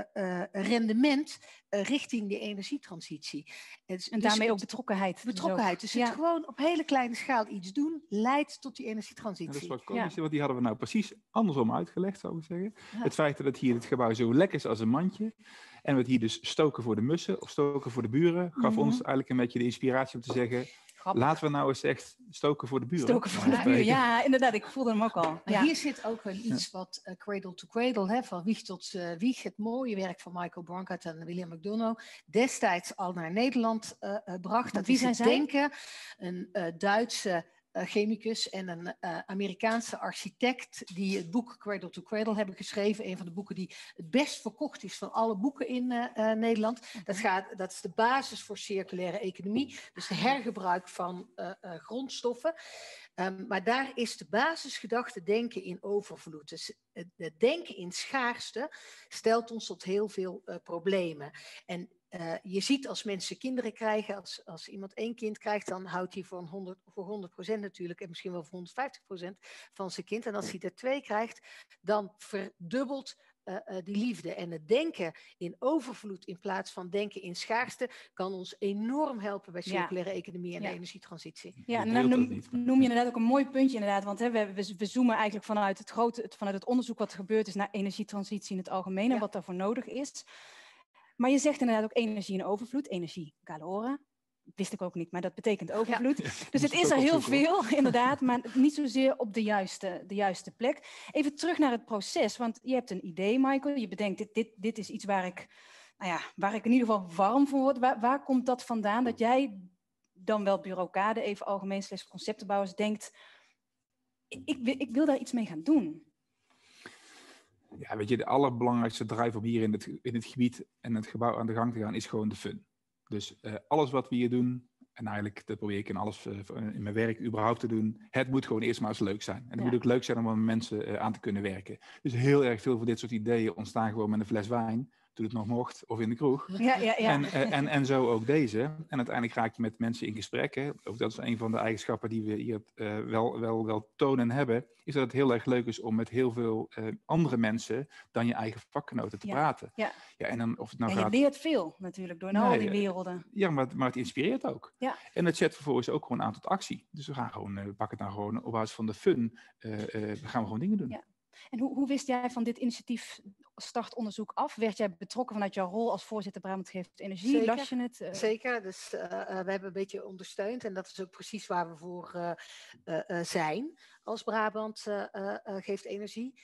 rendement richting de energietransitie. En daarmee ook betrokkenheid. Betrokkenheid. Dus het gewoon op hele kleine schaal iets doen leidt tot die energietransitie. Dat is wel komisch, want die hadden we nou precies andersom uitgelegd, zou ik zeggen. Ja. Het feit dat hier het gebouw zo lek is als een mandje en we het hier dus stoken voor de mussen of stoken voor de buren, gaf ons eigenlijk een beetje de inspiratie om te zeggen, laten we nou eens echt stoken voor de buren. Stoken voor de buren, ja, inderdaad. Ik voelde hem ook al. Ja. Hier zit ook wel iets wat cradle to cradle, van wieg tot wieg, het mooie werk van Michael Brancard en William McDonough, destijds al naar Nederland bracht. Dat wie zijn zij? Denken, een Duitse chemicus en een Amerikaanse architect die het boek Cradle to Cradle hebben geschreven. Een van de boeken die het best verkocht is van alle boeken in Nederland. Dat is de basis voor circulaire economie. Dus de hergebruik van grondstoffen. Maar daar is de basisgedachte denken in overvloed. Dus het denken in schaarste stelt ons tot heel veel problemen. En je ziet als mensen kinderen krijgen, als iemand 1 kind krijgt, dan houdt hij voor 100% natuurlijk en misschien wel voor 150% van zijn kind. En als hij er 2 krijgt, dan verdubbelt die liefde. En het denken in overvloed in plaats van denken in schaarste kan ons enorm helpen bij circulaire economie en de energietransitie. Ja, en dan noem je inderdaad ook een mooi puntje inderdaad, want we zoomen eigenlijk vanuit het onderzoek wat er gebeurd is naar energietransitie in het algemeen en wat daarvoor nodig is. Maar je zegt inderdaad ook energie in overvloed, energie calore. Wist ik ook niet, maar dat betekent overvloed. Ja. Dus het is er heel veel, inderdaad, maar niet zozeer op de juiste plek. Even terug naar het proces, want je hebt een idee, Michael. Je bedenkt, dit is iets waar ik in ieder geval warm voor word. Waar komt dat vandaan dat jij dan wel Bureau Kade, even algemeen / conceptenbouwers, denkt, ik wil daar iets mee gaan doen? Ja, weet je, de allerbelangrijkste drive om hier in het gebied en het gebouw aan de gang te gaan, is gewoon de fun. Dus alles wat we hier doen, en eigenlijk dat probeer ik in alles in mijn werk überhaupt te doen, het moet gewoon eerst maar eens leuk zijn. En het moet ook leuk zijn om met mensen aan te kunnen werken. Dus heel erg veel van dit soort ideeën ontstaan gewoon met een fles wijn, toen het nog mocht, of in de kroeg. Ja. En zo ook deze. En uiteindelijk raak je met mensen in gesprek. Hè. Ook dat is een van de eigenschappen die we hier wel tonen hebben, is dat het heel erg leuk is om met heel veel andere mensen dan je eigen vakgenoten te praten. Ja. Ja, en dan, of het nou en je leert veel natuurlijk door al die werelden. Ja, maar het inspireert ook. Ja. En het zet vervolgens ook gewoon aan tot actie. Dus we pakken het nou gewoon op basis van de fun. Gaan we gewoon dingen doen. Ja. En hoe wist jij van dit initiatief startonderzoek af? Werd jij betrokken vanuit jouw rol als voorzitter Brabant Geeft Energie? Zeker, las je het? Zeker. Dus we hebben een beetje ondersteund. En dat is ook precies waar we voor zijn als Brabant Geeft Energie.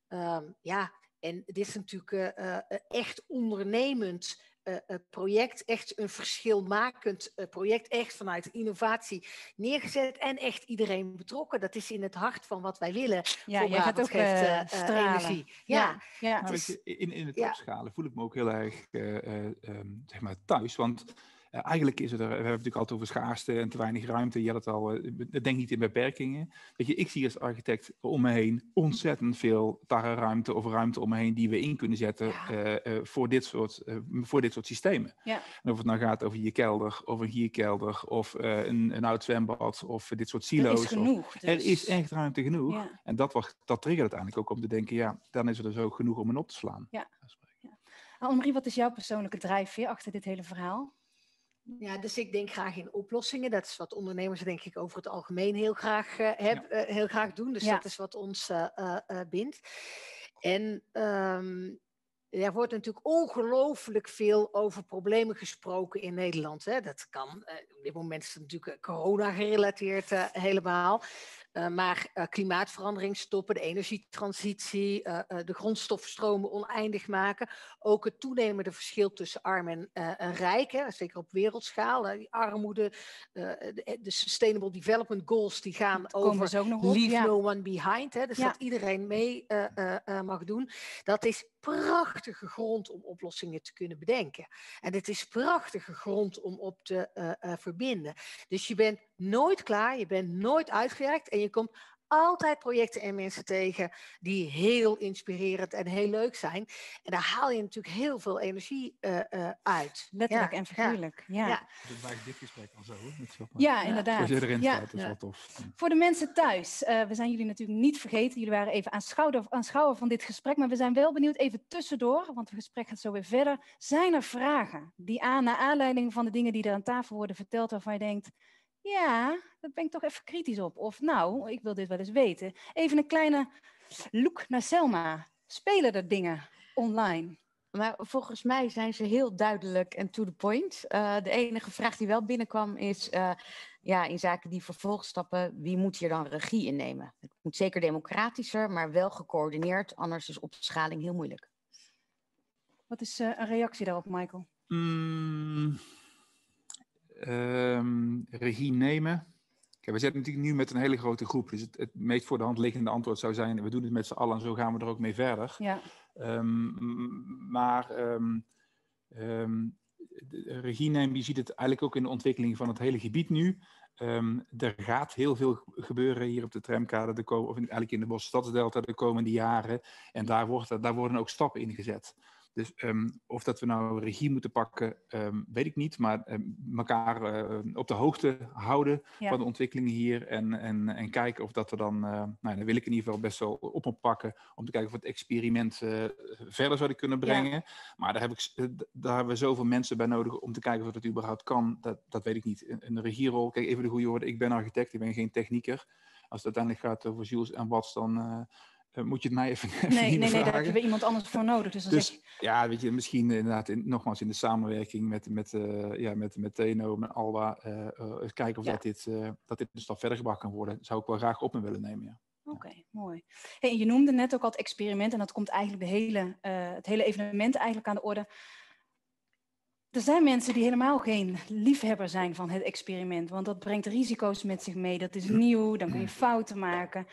En dit is natuurlijk echt ondernemend project, echt een verschilmakend project, echt vanuit innovatie neergezet en echt iedereen betrokken. Dat is in het hart van wat wij willen. Ja, je gaat ook energie. Ja. Nou, in het opschalen voel ik me ook heel erg zeg maar thuis, want Eigenlijk is het we hebben het natuurlijk altijd over schaarste en te weinig ruimte. Je had het al, denk niet in beperkingen. Weet je, ik zie als architect om me heen ontzettend veel ruimte of ruimte om me heen die we in kunnen zetten voor dit soort systemen. Ja. En of het nou gaat over je kelder, of een gierkelder, of een oud zwembad, of dit soort silo's. Er is genoeg. Dus. Er is echt ruimte genoeg. Ja. En dat triggert uiteindelijk ook om te denken, dan is er dus ook genoeg om in op te slaan. Ja. Annemarie, wat is jouw persoonlijke drijfveer achter dit hele verhaal? Ja, dus ik denk graag in oplossingen. Dat is wat ondernemers denk ik over het algemeen heel graag, heel graag doen. Dus dat is wat ons bindt. En er wordt natuurlijk ongelooflijk veel over problemen gesproken in Nederland. Hè. Dat kan, op dit moment is het natuurlijk corona gerelateerd helemaal. Maar klimaatverandering stoppen, de energietransitie, de grondstoffenstromen oneindig maken. Ook het toenemende verschil tussen arm en rijk, hè, zeker op wereldschaal. Die armoede, de Sustainable Development Goals, die gaan over leave no one behind. Hè, dus dat iedereen mee mag doen. Dat is prachtige grond om oplossingen te kunnen bedenken. En het is prachtige grond om op te verbinden. Dus je bent nooit klaar, je bent nooit uitgewerkt en je komt altijd projecten en mensen tegen die heel inspirerend en heel leuk zijn. En daar haal je natuurlijk heel veel energie uit. Letterlijk en figuurlijk. Ja. Het is een dik gesprek al zo. Ja, inderdaad. Als je erin staat, is wel tof. Voor de mensen thuis, we zijn jullie natuurlijk niet vergeten. Jullie waren even aanschouwer van dit gesprek, maar we zijn wel benieuwd even tussendoor, want het gesprek gaat zo weer verder. Zijn er vragen die naar aanleiding van de dingen die er aan tafel worden verteld, waarvan je denkt, ja, daar ben ik toch even kritisch op. Of nou, ik wil dit wel eens weten. Even een kleine look naar Selma. Spelen er dingen online? Maar volgens mij zijn ze heel duidelijk en to the point. De enige vraag die wel binnenkwam is, in zaken die vervolgstappen, wie moet hier dan regie innemen? Het moet zeker democratischer, maar wel gecoördineerd. Anders is opschaling heel moeilijk. Wat is een reactie daarop, Michael? Regie nemen. Kijk, we zitten natuurlijk nu met een hele grote groep. Dus het meest voor de hand liggende antwoord zou zijn, we doen het met z'n allen en zo gaan we er ook mee verder. Ja. Regie nemen, je ziet het eigenlijk ook in de ontwikkeling van het hele gebied nu. Er gaat heel veel gebeuren hier op de tramkade, eigenlijk in de Bosstad-delta de komende jaren. En daar worden ook stappen in gezet. Dus of dat we nou regie moeten pakken, weet ik niet. Maar elkaar op de hoogte houden van de ontwikkelingen hier. En kijken of dat we dan wil ik in ieder geval best wel op moet pakken. Om te kijken of we het experiment verder zouden kunnen brengen. Ja. Maar daar hebben we zoveel mensen bij nodig om te kijken of dat überhaupt kan. Dat weet ik niet. Een regierol, kijk even de goede woorden. Ik ben architect, ik ben geen technieker. Als het uiteindelijk gaat over Jules en Watts, dan moet je het mij even Nee, daar heb je weer iemand anders voor nodig. Dus ja, weet je, misschien inderdaad nogmaals in de samenwerking met Teno, met Alba, kijken of dat dit een stap verder gebracht kan worden. Dat zou ik wel graag op me willen nemen, ja. Oké, mooi. Hey, je noemde net ook al het experiment en dat komt eigenlijk het hele evenement eigenlijk aan de orde. Er zijn mensen die helemaal geen liefhebber zijn van het experiment, want dat brengt risico's met zich mee. Dat is nieuw, dan kun je fouten maken.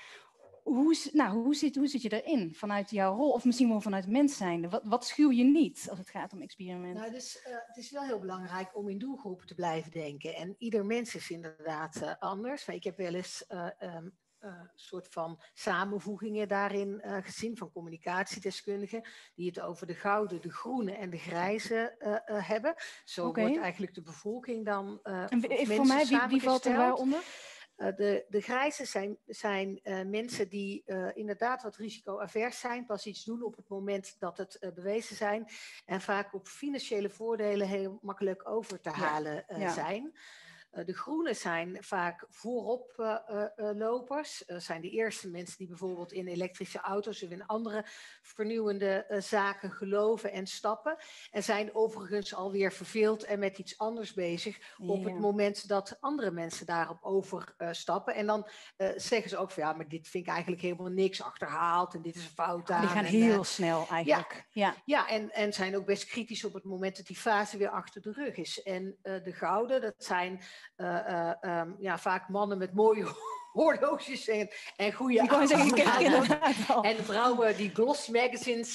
Hoe zit je erin vanuit jouw rol? Of misschien wel vanuit mens zijnde? Wat schuw je niet als het gaat om experimenten? Nou, dus, het is wel heel belangrijk om in doelgroepen te blijven denken. En ieder mens is inderdaad anders. Ik heb wel eens soort van samenvoegingen daarin gezien van communicatiedeskundigen die het over de gouden, de groene en de grijze hebben. Zo wordt eigenlijk de bevolking dan voor mij, wie valt er waaronder? De grijzen zijn mensen die inderdaad wat risico-avers zijn, pas iets doen op het moment dat het bewezen zijn en vaak op financiële voordelen heel makkelijk over te halen zijn. De groenen zijn vaak vooroplopers. Zijn de eerste mensen die bijvoorbeeld in elektrische auto's of in andere vernieuwende zaken geloven en stappen. En zijn overigens alweer verveeld en met iets anders bezig op het moment dat andere mensen daarop overstappen. En dan zeggen ze ook van maar dit vind ik eigenlijk helemaal niks achterhaald en dit is een fout aan. Die gaan heel snel eigenlijk. Ja, en zijn ook best kritisch op het moment dat die fase weer achter de rug is. En de gouden, dat zijn vaak mannen met mooie horloges en goede Ik wou zeggen, ik krijg aan. inderdaad al. En vrouwen die glossy magazines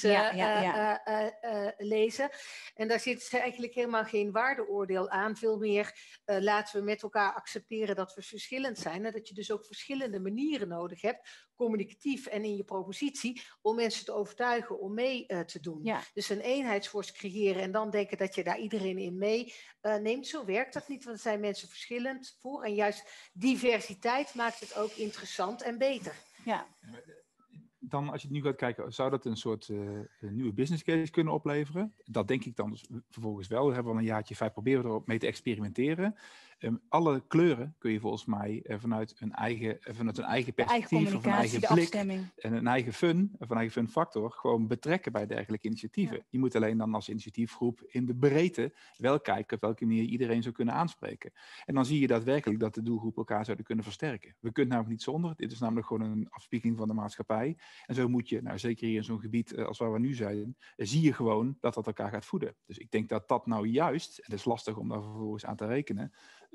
lezen. En daar zit eigenlijk helemaal geen waardeoordeel aan. Veel meer laten we met elkaar accepteren dat we verschillend zijn. En dat je dus ook verschillende manieren nodig hebt, communicatief en in je propositie, om mensen te overtuigen om mee te doen. Ja. Dus een eenheidsworst creëren en dan denken dat je daar iedereen in mee neemt. Zo werkt dat niet, want er zijn mensen verschillend voor. En juist diversiteit maakt het ook interessant en beter. Ja. Dan, als je nu gaat kijken, zou dat een soort nieuwe business case kunnen opleveren? Dat denk ik dan dus vervolgens wel. We hebben al een jaartje 5 proberen we erop mee te experimenteren. Alle kleuren kun je volgens mij vanuit een eigen perspectief, of een eigen blik afstemming. en een eigen fun factor gewoon betrekken bij dergelijke initiatieven. Ja. Je moet alleen dan als initiatiefgroep in de breedte wel kijken op welke manier iedereen zou kunnen aanspreken. En dan zie je daadwerkelijk dat de doelgroep elkaar zouden kunnen versterken. We kunnen namelijk niet zonder. Dit is namelijk gewoon een afspiegeling van de maatschappij. En zo moet je, zeker hier in zo'n gebied als waar we nu zijn, zie je gewoon dat dat elkaar gaat voeden. Dus ik denk dat dat nou juist, en het is lastig om daar vervolgens aan te rekenen,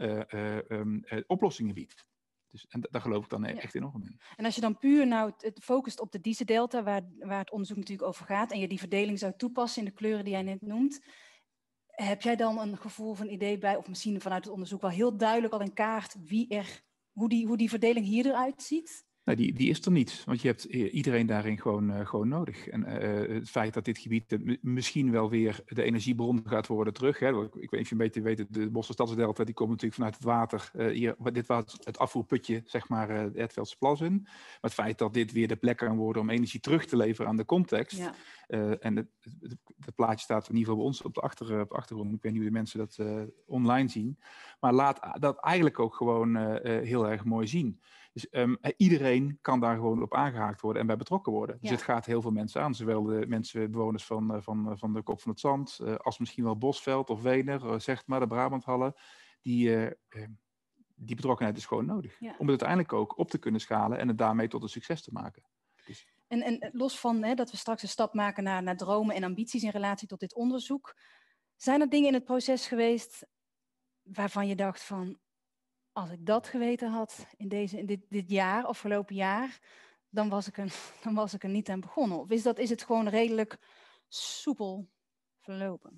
oplossingen biedt. Dus, en daar geloof ik dan echt enorm in. En als je dan puur het focust op de Dieze-delta, waar het onderzoek natuurlijk over gaat, en je die verdeling zou toepassen in de kleuren die jij net noemt, heb jij dan een gevoel of een idee bij, of misschien vanuit het onderzoek wel heel duidelijk al in kaart hoe die verdeling hier eruit ziet? Nou, die is er niet, want je hebt iedereen daarin gewoon nodig. En het feit dat dit gebied misschien wel weer de energiebron gaat worden terug. Hè. Ik weet niet of je een beetje weet, de Bosse Stadsdelta, die komt natuurlijk vanuit het water. Dit was het afvoerputje, zeg maar, het Ertveldse Plas in. Maar het feit dat dit weer de plek kan worden om energie terug te leveren aan de context. Ja. En het plaatje staat in ieder geval bij ons op de achtergrond. Ik weet niet hoe de mensen dat online zien. Maar laat dat eigenlijk ook gewoon heel erg mooi zien. Dus iedereen kan daar gewoon op aangehaakt worden en bij betrokken worden. Dus het gaat heel veel mensen aan. Zowel de bewoners van de Kop van het Zand, als misschien wel Bosveld of Wener, zeg maar, de Brabanthallen. Die betrokkenheid is gewoon nodig. Ja. Om het uiteindelijk ook op te kunnen schalen en het daarmee tot een succes te maken. Dus. En los van dat we straks een stap maken naar dromen en ambities in relatie tot dit onderzoek. Zijn er dingen in het proces geweest waarvan je dacht van, als ik dat geweten had in dit jaar, afgelopen jaar, dan was ik er niet aan begonnen? Of is het gewoon redelijk soepel verlopen?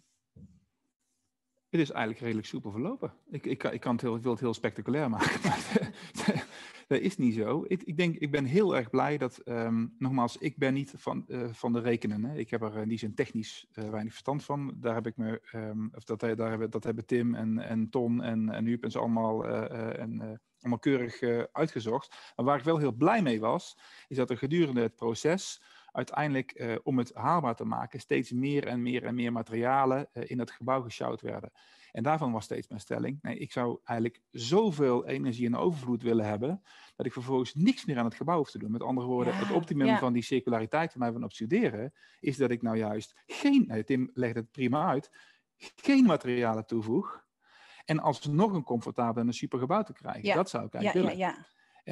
Het is eigenlijk redelijk soepel verlopen. Ik wil het heel spectaculair maken, maar dat is niet zo. Ik ben heel erg blij dat, nogmaals, ik ben niet van de rekenen. Hè. Ik heb er in die zin technisch weinig verstand van. Daar heb ik dat hebben Tim en Ton en Huub en ze allemaal keurig uitgezocht. Maar waar ik wel heel blij mee was, is dat er gedurende het proces uiteindelijk, om het haalbaar te maken, steeds meer en meer materialen in het gebouw gesjouwd werden. En daarvan was steeds mijn stelling, nee, ik zou eigenlijk zoveel energie en overvloed willen hebben, dat ik vervolgens niks meer aan het gebouw hoef te doen. Met andere woorden, het optimum van die circulariteit waar wij van op studeren, is dat ik nou juist Tim legt het prima uit, geen materialen toevoeg, en alsnog een comfortabel en een super gebouw te krijgen. Ja. Dat zou ik eigenlijk willen. Ja.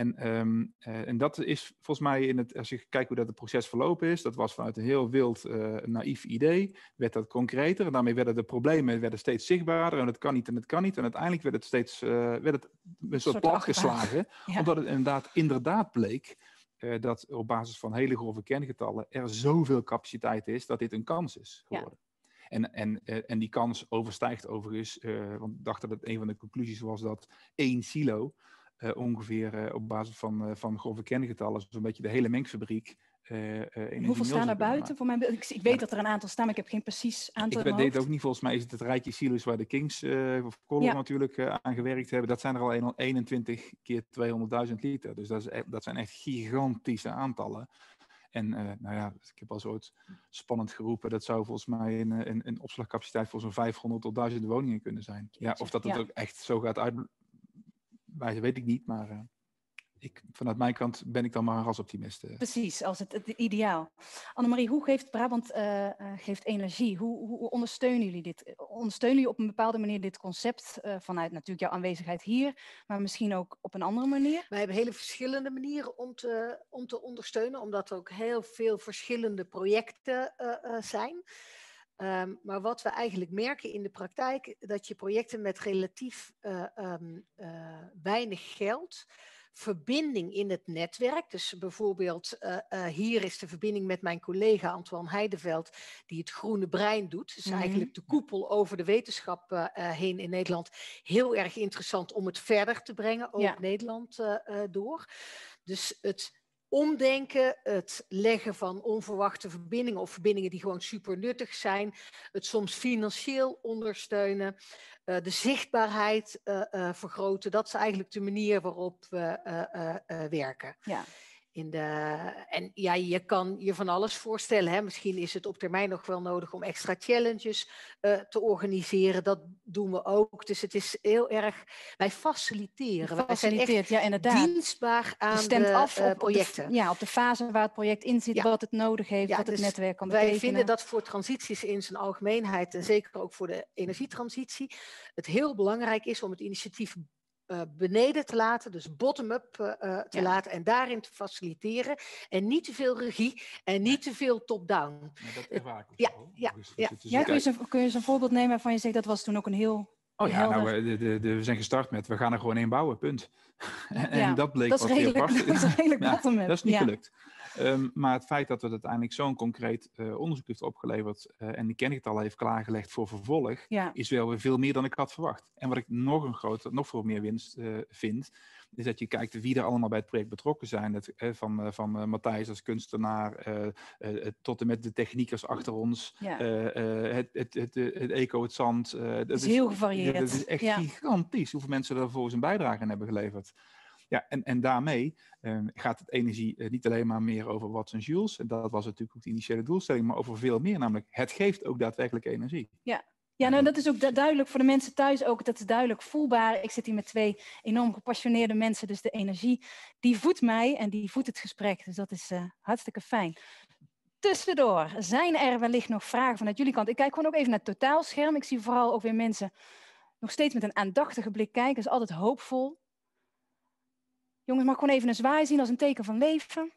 En dat is volgens mij, als je kijkt hoe dat het proces verlopen is, dat was vanuit een heel wild, naïef idee, werd dat concreter. En daarmee werden de problemen steeds zichtbaarder. En het kan niet en het kan niet. En uiteindelijk werd het steeds een soort platgeslagen. Ja. Omdat het inderdaad bleek dat op basis van hele grove kerngetallen er zoveel capaciteit is dat dit een kans is geworden. Ja. En die kans overstijgt overigens, want ik dacht dat het een van de conclusies was dat 1 silo ongeveer op basis van grove kerngetallen, zo'n beetje de hele mengfabriek. Hoeveel staan er buiten? Voor mij, ik weet dat er een aantal staan, maar ik heb geen precies aantal. Ik weet het ook niet, volgens mij is het rijtje silo's waar de Kings of Color natuurlijk aan gewerkt hebben. Dat zijn er al 21 keer 200.000 liter. Dus dat zijn echt gigantische aantallen. En ik heb al zo spannend geroepen, dat zou volgens mij een opslagcapaciteit voor zo'n 500 tot 1000 woningen kunnen zijn. Ja, of dat het ook echt zo gaat weet ik niet, maar vanuit mijn kant ben ik dan maar een rasoptimist. Precies, als het ideaal. Annemarie, hoe geeft Brabant geeft energie? Hoe ondersteunen jullie dit? Ondersteunen jullie op een bepaalde manier dit concept vanuit natuurlijk jouw aanwezigheid hier, maar misschien ook op een andere manier? Wij hebben hele verschillende manieren om te ondersteunen, omdat er ook heel veel verschillende projecten zijn. Maar wat we eigenlijk merken in de praktijk, dat je projecten met relatief weinig geld verbinding in het netwerk. Dus bijvoorbeeld hier is de verbinding met mijn collega Antoine Heideveld, die het Groene Brein doet. Dus eigenlijk de koepel over de wetenschap heen in Nederland. Heel erg interessant om het verder te brengen, ook Nederland door. Dus het omdenken, het leggen van onverwachte verbindingen of verbindingen die gewoon super nuttig zijn, het soms financieel ondersteunen, de zichtbaarheid vergroten. Dat is eigenlijk de manier waarop we werken. Ja. En ja, je kan je van alles voorstellen. Hè? Misschien is het op termijn nog wel nodig om extra challenges te organiseren. Dat doen we ook. Dus het is heel erg... Wij faciliteren. Wij zijn echt dienstbaar aan stemt af op projecten. Op de fase waar het project in zit, wat het nodig heeft, wat het netwerk kan betekenen. Wij vinden dat voor transities in zijn algemeenheid en zeker ook voor de energietransitie het heel belangrijk is om het initiatief beneden te laten, dus bottom-up te laten en daarin te faciliteren. En niet te veel regie en niet te veel top-down. Maar dat ervaar ik ook kun je eens een voorbeeld nemen waarvan je zegt dat was toen ook een heel... we zijn gestart met, we gaan er gewoon één bouwen, punt. En dat bleek wat heel lastig. Dat is redelijk bottom-up. Dat is niet gelukt. Maar het feit dat het uiteindelijk zo'n concreet onderzoek heeft opgeleverd en die kennisgetal heeft klaargelegd voor vervolg, is wel weer veel meer dan ik had verwacht. En wat ik nog veel meer winst vind, is dat je kijkt wie er allemaal bij het project betrokken zijn. Van Matthijs als kunstenaar tot en met de techniekers achter ons, het eco, het zand. Het is heel gevarieerd. Dat is echt gigantisch hoeveel mensen er volgens een bijdrage aan hebben geleverd. Ja, en daarmee gaat het energie niet alleen maar meer over watts en joules. En dat was natuurlijk ook de initiële doelstelling, maar over veel meer. Namelijk, het geeft ook daadwerkelijk energie. Ja, nou dat is ook duidelijk voor de mensen thuis ook. Dat is duidelijk voelbaar. Ik zit hier met 2 enorm gepassioneerde mensen. Dus de energie, die voedt mij en die voedt het gesprek. Dus dat is hartstikke fijn. Tussendoor, zijn er wellicht nog vragen vanuit jullie kant? Ik kijk gewoon ook even naar het totaalscherm. Ik zie vooral ook weer mensen nog steeds met een aandachtige blik kijken. Dat is altijd hoopvol. Jongens, mag ik gewoon even een zwaai zien als een teken van leven?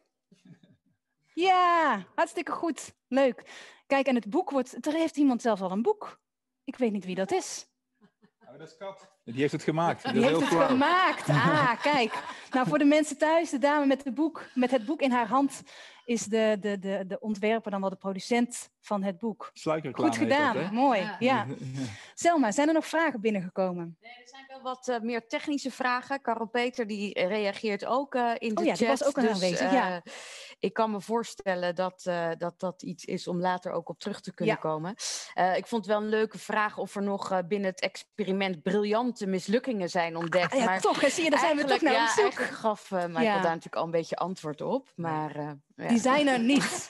Ja, hartstikke goed. Leuk. Kijk, en het boek er heeft iemand zelfs al een boek. Ik weet niet wie dat is. Dat is Kat. Die heeft het gemaakt. Die heeft het gemaakt. Ah, kijk. Nou, voor de mensen thuis, de dame met het boek in haar hand is de ontwerper dan wel de producent van het boek. Goed gedaan, mooi. Ja. Selma, zijn er nog vragen binnengekomen? Nee, er zijn wel wat meer technische vragen. Karel Peter die reageert ook in de chat. Die was ook aanwezig. Ik kan me voorstellen dat iets is om later ook op terug te kunnen komen. Ik vond het wel een leuke vraag of er nog binnen het experiment briljante mislukkingen zijn ontdekt. Maar toch, zie je, daar zijn we toch naar op zoek. Eigenlijk gaf Michael daar natuurlijk al een beetje antwoord op. Maar, die zijn er niet.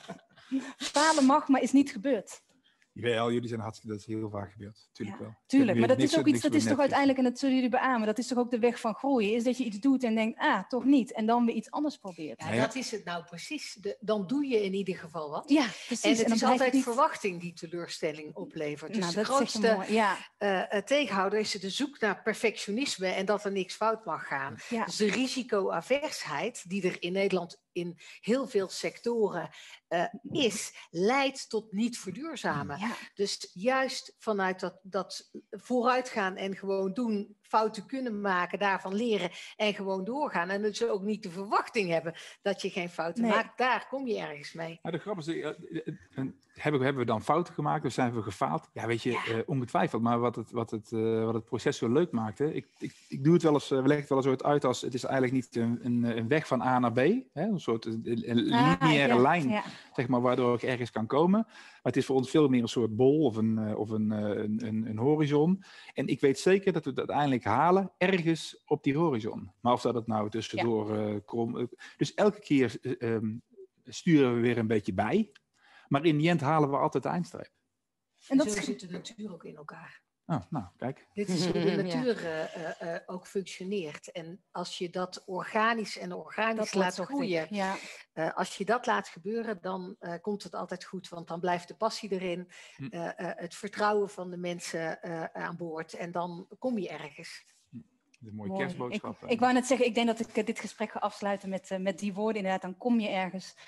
Falen mag, maar is niet gebeurd. Jawel, jullie zijn hartstikke, dat is heel vaak gebeurd. Tuurlijk wel. Tuurlijk, maar dat is ook iets, dat is toch uiteindelijk, en dat zullen jullie beamen, dat is toch ook de weg van groeien, is dat je iets doet en denkt, toch niet, en dan weer iets anders probeert. Ja, dat is het nou precies. Dan doe je in ieder geval wat. Ja, precies. En het is altijd verwachting die teleurstelling oplevert. Dus de grootste tegenhouder is de zoek naar perfectionisme en dat er niks fout mag gaan. Ja. Dus de risicoaversheid die er in Nederland in heel veel sectoren leidt tot niet verduurzamen. Ja. Dus juist vanuit dat vooruitgaan en gewoon doen, fouten kunnen maken, daarvan leren en gewoon doorgaan. En dus ook niet de verwachting hebben dat je geen fouten maakt. Daar kom je ergens mee. Maar de grap is, hebben we dan fouten gemaakt of zijn we gefaald? Ja, weet je, ongetwijfeld. Maar wat het proces zo leuk maakte, ik doe het wel eens, we leggen het wel eens ooit uit als, het is eigenlijk niet een weg van A naar B, hè, een soort lineaire lijn, zeg maar, waardoor ik ergens kan komen. Maar het is voor ons veel meer een soort bol of een horizon. En ik weet zeker dat we het uiteindelijk halen ergens op die horizon. Maar of dat het nou tussendoor dus elke keer sturen we weer een beetje bij. Maar in die end halen we altijd de eindstreep. En zo zit de natuur ook in elkaar. Oh, nou, kijk. Dit is hoe de natuur ook functioneert. En als je dat organisch laat groeien, als je dat laat gebeuren, dan komt het altijd goed. Want dan blijft de passie erin, het vertrouwen van de mensen aan boord. En dan kom je ergens. Een mooie kerstboodschap. Ik wou net zeggen, ik denk dat ik dit gesprek ga afsluiten met die woorden. Inderdaad, dan kom je ergens.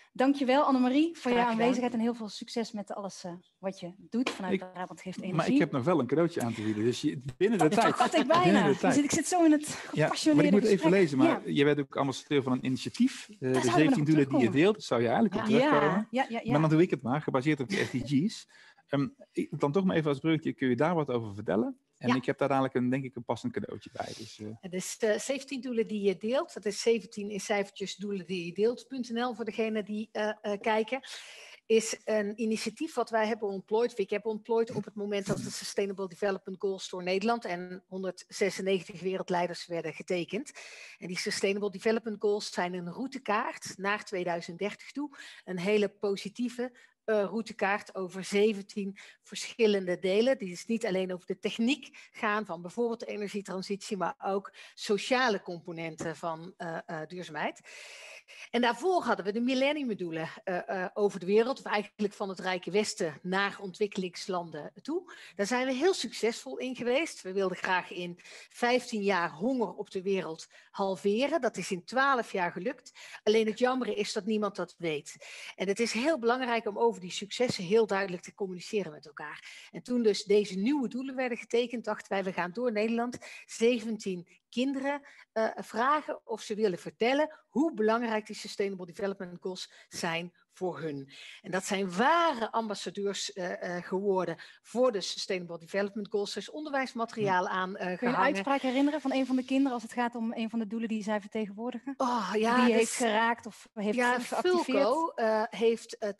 Dankjewel Annemarie voor jouw Graag gedaan. aanwezigheid en heel veel succes met alles wat je doet vanuit Brabant Geeft Energie. Maar ik heb nog wel een cadeautje aan te bieden. Dus binnen de tijd. Dat had ik bijna. Dus ik zit zo in het gepassioneerde maar ik moet even gesprek. lezen. Maar Ja. je bent ook ambassadeur van een initiatief. De zouden we 17 nog op doelen die je terugkomen. deelt. Dat zou je eigenlijk op terugkomen. Ja. Maar dan doe ik het maar, gebaseerd op de SDG's. Dan toch maar even als bruggetje, kun je daar wat over vertellen? En ik heb daar dadelijk denk ik een passend cadeautje bij. Dus, Dus 17 doelen die je deelt. Dat is 17 in cijfertjes doelen die je deelt.nl voor degenen die kijken. Is een initiatief wat wij hebben ontplooid. Ik heb ontplooid op het moment dat de Sustainable Development Goals door Nederland en 196 wereldleiders werden getekend. En die Sustainable Development Goals zijn een routekaart naar 2030 toe. Een hele positieve routekaart over 17 verschillende delen. Die dus niet alleen over de techniek gaan van bijvoorbeeld de energietransitie, maar ook sociale componenten van duurzaamheid. En daarvoor hadden we de millenniumdoelen over de wereld, of eigenlijk van het Rijke Westen naar ontwikkelingslanden toe. Daar zijn we heel succesvol in geweest. We wilden graag in 15 jaar honger op de wereld halveren. Dat is in 12 jaar gelukt. Alleen het jammere is dat niemand dat weet. En het is heel belangrijk om over die successen heel duidelijk te communiceren met elkaar. En toen dus deze nieuwe doelen werden getekend, dachten wij, we gaan door Nederland 17 kinderen vragen of ze willen vertellen hoe belangrijk die Sustainable Development Goals zijn voor hun. En dat zijn ware ambassadeurs geworden voor de Sustainable Development Goals. Er is onderwijsmateriaal aan gehangen. Kun je een uitspraak herinneren van een van de kinderen als het gaat om een van de doelen die zij vertegenwoordigen? Oh, die je heeft geraakt of heeft geactiveerd? Fulco heeft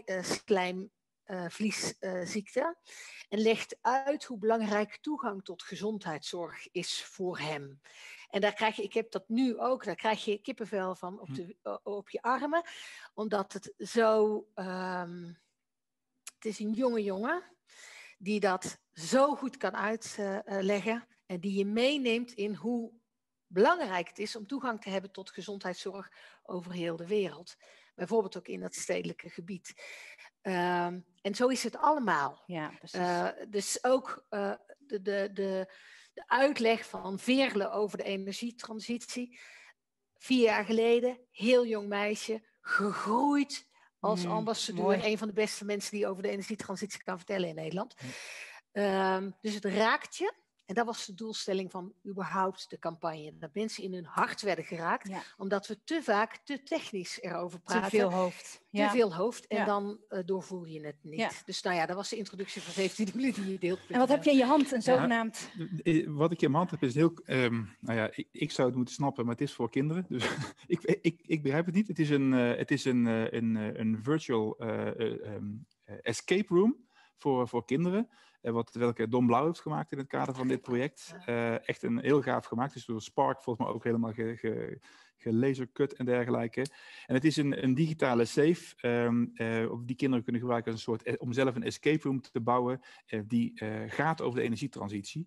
taai-slijmvliesziekte en legt uit hoe belangrijk toegang tot gezondheidszorg is voor hem. En daar krijg je, ik heb dat nu ook, daar krijg je kippenvel van op je armen. Omdat het zo, het is een jonge jongen die dat zo goed kan uitleggen. En die je meeneemt in hoe belangrijk het is om toegang te hebben tot gezondheidszorg over heel de wereld. Bijvoorbeeld ook in dat stedelijke gebied. En zo is het allemaal. Ja, precies. Dus ook de uitleg van Veerle over de energietransitie. 4 jaar geleden, heel jong meisje, gegroeid als ambassadeur. Mooi. Een van de beste mensen die over de energietransitie kan vertellen in Nederland. Dus het raakt je. En dat was de doelstelling van überhaupt de campagne. Dat mensen in hun hart werden geraakt. Ja. Omdat we te vaak te technisch erover praten. Te veel hoofd. Te veel hoofd. En dan doorvoer je het niet. Ja. Dus nou ja, dat was de introductie van 17 doelen die je deelt. En wat heb je in je hand? Een zogenaamd... Wat ik in mijn hand heb is heel... ik zou het moeten snappen, maar het is voor kinderen. Dus ik begrijp het niet. Het is een virtual escape room voor kinderen. Welke Don Blauw heeft gemaakt in het kader van dit project. Echt een heel gaaf gemaakt. Dus door Spark volgens mij ook helemaal gelasercut en dergelijke. En het is een digitale safe die kinderen kunnen gebruiken als een soort, om zelf een escape room te bouwen die gaat over de energietransitie.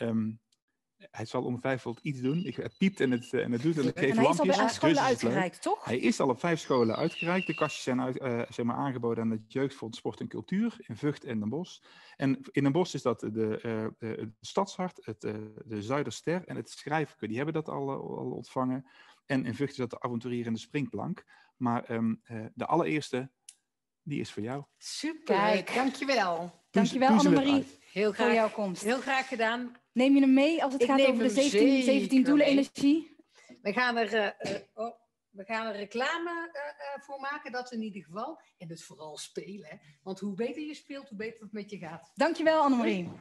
Hij zal ongetwijfeld iets doen. Het piept en het doet. En ik geef hij lampjes. is al bij scholen uitgereikt, toch? Hij is al op 5 scholen uitgereikt. De kastjes zijn aangeboden aan het Jeugdfonds Sport en Cultuur in Vught en Den Bosch. En in Den Bosch is dat het Stadshart, de Zuiderster en het Schrijfke. Die hebben dat al ontvangen. En in Vught is dat de Avonturier en de Springplank. Maar de allereerste, die is voor jou. Super, kijk. Dankjewel. Dankjewel Annemarie heel graag, voor jouw komst. Heel graag gedaan. Neem je hem mee als het gaat over de 17 doelen energie? We gaan er reclame voor maken, dat in ieder geval. En het vooral spelen. Hè? Want hoe beter je speelt, hoe beter het met je gaat. Dankjewel Annemarie.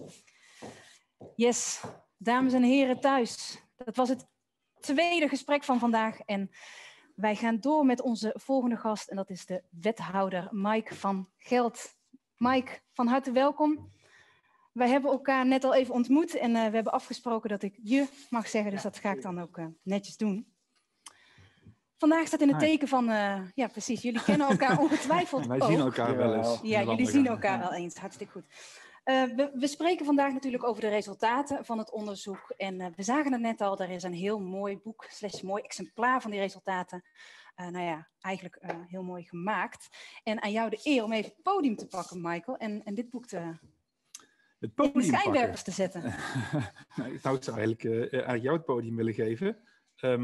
Yes, dames en heren thuis. Dat was het tweede gesprek van vandaag. En wij gaan door met onze volgende gast. En dat is de wethouder Mike van Gelt. Mike, van harte welkom. Wij hebben elkaar net al even ontmoet en we hebben afgesproken dat ik je mag zeggen. Dus dat ga ik dan ook netjes doen. Vandaag staat in het teken van... ja, precies. Jullie kennen elkaar ongetwijfeld ook. Wij zien elkaar wel eens. Ja, jullie zien elkaar wel eens. Hartstikke goed. We spreken vandaag natuurlijk over de resultaten van het onderzoek. En we zagen het net al, er is een heel mooi boek, mooi exemplaar van die resultaten. Nou ja, eigenlijk heel mooi gemaakt. En aan jou de eer om even het podium te pakken, Michael. En dit boek het podium in de schijnwerpers te zetten. Nou, ik zou eigenlijk jou het podium willen geven.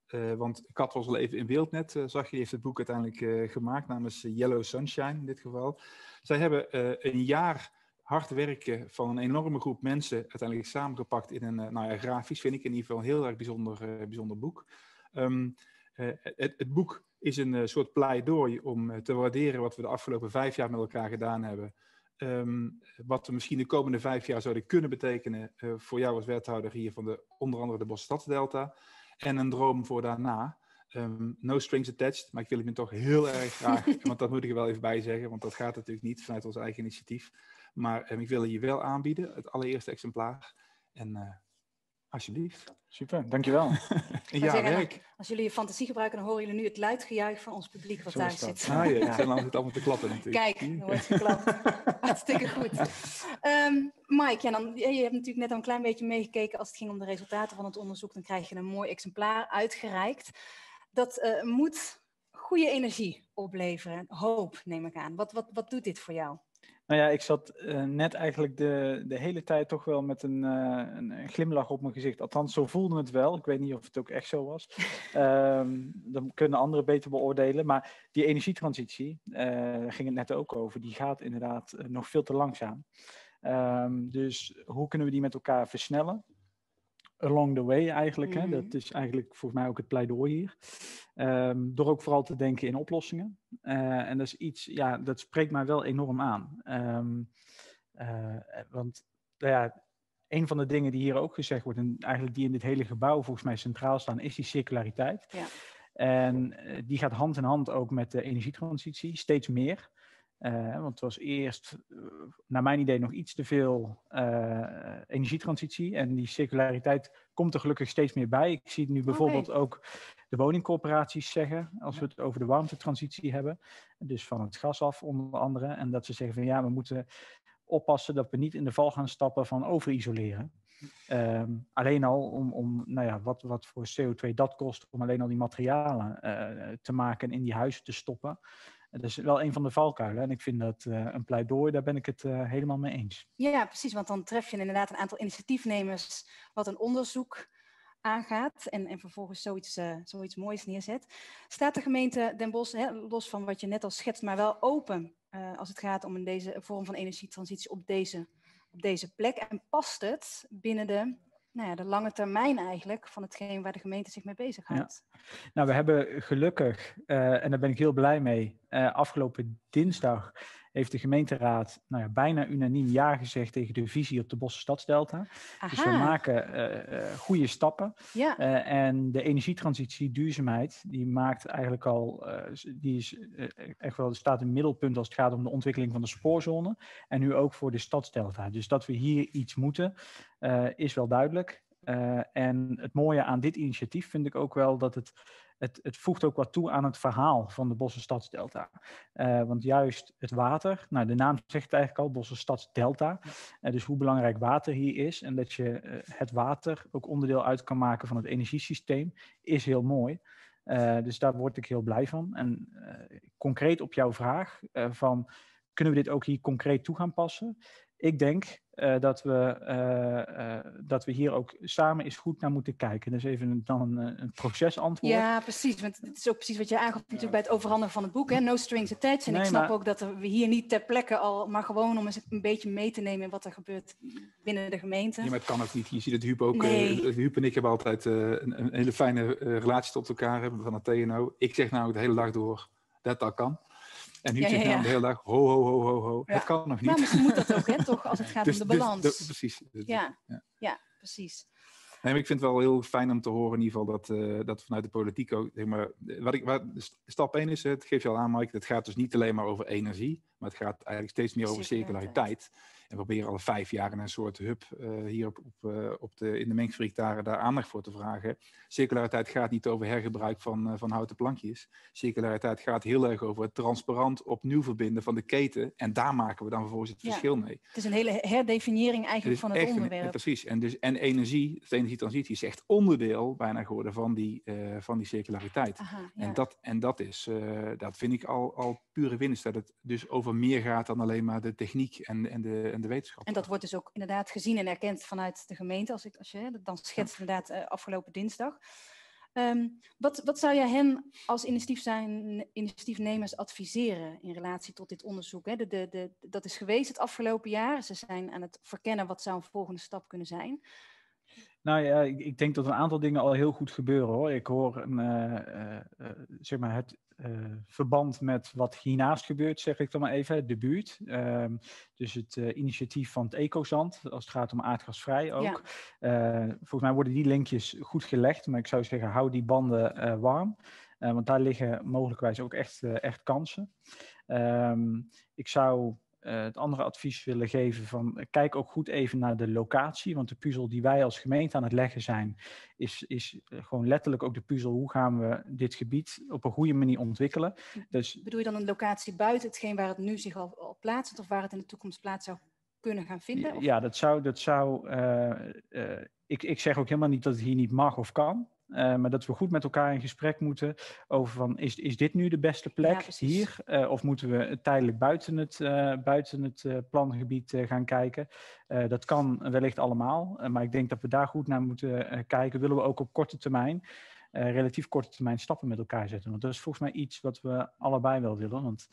Want Kat was al even in beeld net, zag je, die heeft het boek uiteindelijk gemaakt namens Yellow Sunshine in dit geval. Zij hebben een jaar hard werken van een enorme groep mensen uiteindelijk samengepakt in een, grafisch vind ik in ieder geval een heel erg bijzonder boek. Het boek is een soort pleidooi om te waarderen wat we de afgelopen 5 jaar met elkaar gedaan hebben. Wat we misschien de komende 5 jaar zouden kunnen betekenen voor jou als wethouder hier van onder andere de Bosstad-delta. En een droom voor daarna. No strings attached, maar ik wil het me toch heel erg graag, want dat moet ik er wel even bij zeggen, want dat gaat natuurlijk niet vanuit ons eigen initiatief. Maar ik wil het je wel aanbieden, het allereerste exemplaar. En alsjeblieft. Super, dankjewel. Werk. Als jullie je fantasie gebruiken, dan horen jullie nu het luidgejuich van ons publiek wat daar zit. Ah, ja, zijn allemaal te klappen natuurlijk. Kijk, er wordt geklapt. Hartstikke goed. Mike, je hebt natuurlijk net al een klein beetje meegekeken als het ging om de resultaten van het onderzoek. Dan krijg je een mooi exemplaar uitgereikt. Dat moet goede energie opleveren. Hoop, neem ik aan. Wat doet dit voor jou? Nou ja, ik zat net eigenlijk de hele tijd toch wel met een glimlach op mijn gezicht. Althans, zo voelde het wel. Ik weet niet of het ook echt zo was. Dan kunnen anderen beter beoordelen. Maar die energietransitie, daar ging het net ook over, die gaat inderdaad nog veel te langzaam. Dus hoe kunnen we die met elkaar versnellen? Along the way eigenlijk. Mm-hmm. Dat is eigenlijk volgens mij ook het pleidooi hier. Door ook vooral te denken in oplossingen. En dat is iets, ja, dat spreekt mij wel enorm aan. Want een van de dingen die hier ook gezegd wordt, en eigenlijk die in dit hele gebouw volgens mij centraal staan, is die circulariteit. Ja. En die gaat hand in hand ook met de energietransitie, steeds meer. Want het was eerst, naar mijn idee, nog iets te veel energietransitie. En die circulariteit komt er gelukkig steeds meer bij. Ik zie het nu bijvoorbeeld ook de woningcorporaties zeggen, als we het over de warmtetransitie hebben. Dus van het gas af onder andere. En dat ze zeggen van ja, we moeten oppassen dat we niet in de val gaan stappen van overisoleren. Alleen al om wat voor CO2 dat kost om alleen al die materialen te maken en in die huizen te stoppen. Dat is wel een van de valkuilen. En ik vind dat een pleidooi, daar ben ik het helemaal mee eens. Ja, precies. Want dan tref je inderdaad een aantal initiatiefnemers wat een onderzoek aangaat. En vervolgens zoiets moois neerzet. Staat de gemeente Den Bosch, los van wat je net al schetst, maar wel open als het gaat om deze vorm van energietransitie op deze plek? En past het binnen de lange termijn eigenlijk van hetgeen waar de gemeente zich mee bezighoudt? Ja. Nou, we hebben gelukkig, en daar ben ik heel blij mee, afgelopen dinsdag heeft de gemeenteraad bijna unaniem ja gezegd tegen de visie op de Bosstad-delta. Dus we maken goede stappen. Ja. En de energietransitie, duurzaamheid, die maakt eigenlijk al, die is echt wel, staat in het middelpunt als het gaat om de ontwikkeling van de spoorzone. En nu ook voor de stadsdelta. Dus dat we hier iets moeten, is wel duidelijk. En het mooie aan dit initiatief vind ik ook wel dat het voegt ook wat toe aan het verhaal van de Bossenstadsdelta. Want juist het water, de naam zegt het eigenlijk al, Bossenstadsdelta. Dus hoe belangrijk water hier is en dat je het water ook onderdeel uit kan maken van het energiesysteem, is heel mooi. Dus daar word ik heel blij van. En concreet op jouw vraag van, kunnen we dit ook hier concreet toe gaan passen? Ik denk dat we hier ook samen eens goed naar moeten kijken. Dus even dan een procesantwoord. Ja, precies. Want het is ook precies wat je aangaf natuurlijk bij het overhandigen van het boek. Hè? No strings attached. En ik snap ook dat we hier niet ter plekke al, maar gewoon om eens een beetje mee te nemen in wat er gebeurt binnen de gemeente. Ja, maar het kan ook niet. Je ziet het Huub ook. Huub en ik hebben altijd een hele fijne relatie tot elkaar hebben van het TNO. Ik zeg nou de hele dag door dat kan. En nu zegt nou de hele dag, ho. Ja. Het kan nog niet. Maar misschien moet dat ook, toch, als het gaat om de balans. Precies. Ja, precies. Nee, maar ik vind het wel heel fijn om te horen in ieder geval dat vanuit de politiek ook, zeg maar, stap 1 is, het geeft je al aan, Mike, het gaat dus niet alleen maar over energie, maar het gaat eigenlijk steeds meer over circulariteit. En we proberen al 5 jaar in een soort hub hier in de mengfabriek daar aandacht voor te vragen. Circulariteit gaat niet over hergebruik van houten plankjes. Circulariteit gaat heel erg over het transparant opnieuw verbinden van de keten. En daar maken we dan vervolgens het verschil mee. Het is een hele herdefiniëring eigenlijk van het onderwerp. Precies. En energie, de energietransitie is echt onderdeel bijna geworden van die circulariteit. Aha, ja. En dat vind ik al pure winst. Dat het dus over meer gaat dan alleen maar de techniek en de wetenschap. En dat wordt dus ook inderdaad gezien en erkend vanuit de gemeente, als je dat dan schetst inderdaad afgelopen dinsdag. Wat zou jij hen als initiatiefnemers adviseren in relatie tot dit onderzoek? Hè? Dat is geweest het afgelopen jaar. Ze zijn aan het verkennen wat zou een volgende stap kunnen zijn. Nou ja, ik denk dat een aantal dingen al heel goed gebeuren hoor. Ik hoor zeg maar het verband met wat hiernaast gebeurt, zeg ik dan maar even, de buurt. Dus het initiatief van het Ecozand, als het gaat om aardgasvrij ook. Ja. Volgens mij worden die linkjes goed gelegd, maar ik zou zeggen, hou die banden warm. Want daar liggen mogelijkwijs ook echt kansen. Ik zou het andere advies willen geven van kijk ook goed even naar de locatie, want de puzzel die wij als gemeente aan het leggen zijn, is gewoon letterlijk ook de puzzel, hoe gaan we dit gebied op een goede manier ontwikkelen. Dus, bedoel je dan een locatie buiten hetgeen waar het nu zich al plaatst, of waar het in de toekomst plaats zou kunnen gaan vinden? Of? Ja, ik zeg ook helemaal niet dat het hier niet mag of kan. Maar dat we goed met elkaar in gesprek moeten over van, is dit nu de beste plek hier? Of moeten we tijdelijk buiten het plangebied gaan kijken? Dat kan wellicht allemaal. Maar ik denk dat we daar goed naar moeten kijken. Willen we ook op korte termijn, relatief korte termijn stappen met elkaar zetten? Want dat is volgens mij iets wat we allebei wel willen. Want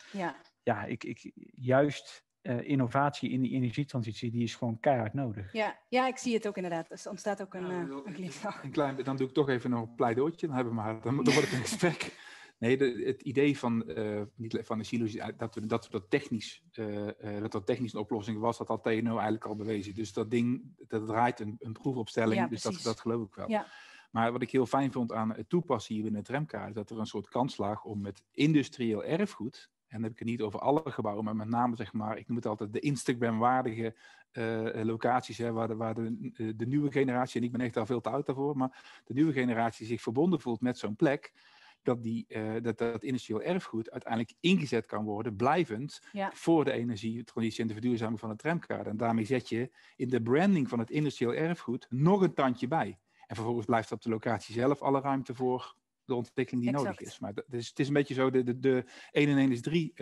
juist innovatie in die energietransitie, die is gewoon keihard nodig. Ja, ik zie het ook inderdaad. Er ontstaat ook een glimlach. Dan doe ik toch even nog een pleidooitje. Dan word ik in gesprek. Nee, het idee van de silo's, dat technisch een oplossing was, dat had TNO eigenlijk al bewezen. Dus dat ding, dat draait een proefopstelling, dus dat geloof ik wel. Ja. Maar wat ik heel fijn vond aan het toepassen hier in het remkaart, is dat er een soort kans lag om met industrieel erfgoed, en dan heb ik het niet over alle gebouwen, maar met name, zeg maar, ik noem het altijd de Instagram-waardige locaties, hè, waar de nieuwe generatie, en ik ben echt al veel te oud daarvoor, maar de nieuwe generatie zich verbonden voelt met zo'n plek, dat industrieel erfgoed uiteindelijk ingezet kan worden, blijvend, voor de energietransitie en de verduurzaming van het tramkaart. En daarmee zet je in de branding van het industrieel erfgoed nog een tandje bij. En vervolgens blijft op de locatie zelf alle ruimte voor de ontwikkeling die nodig is. Maar het is een beetje zo de 1 en 1 is 3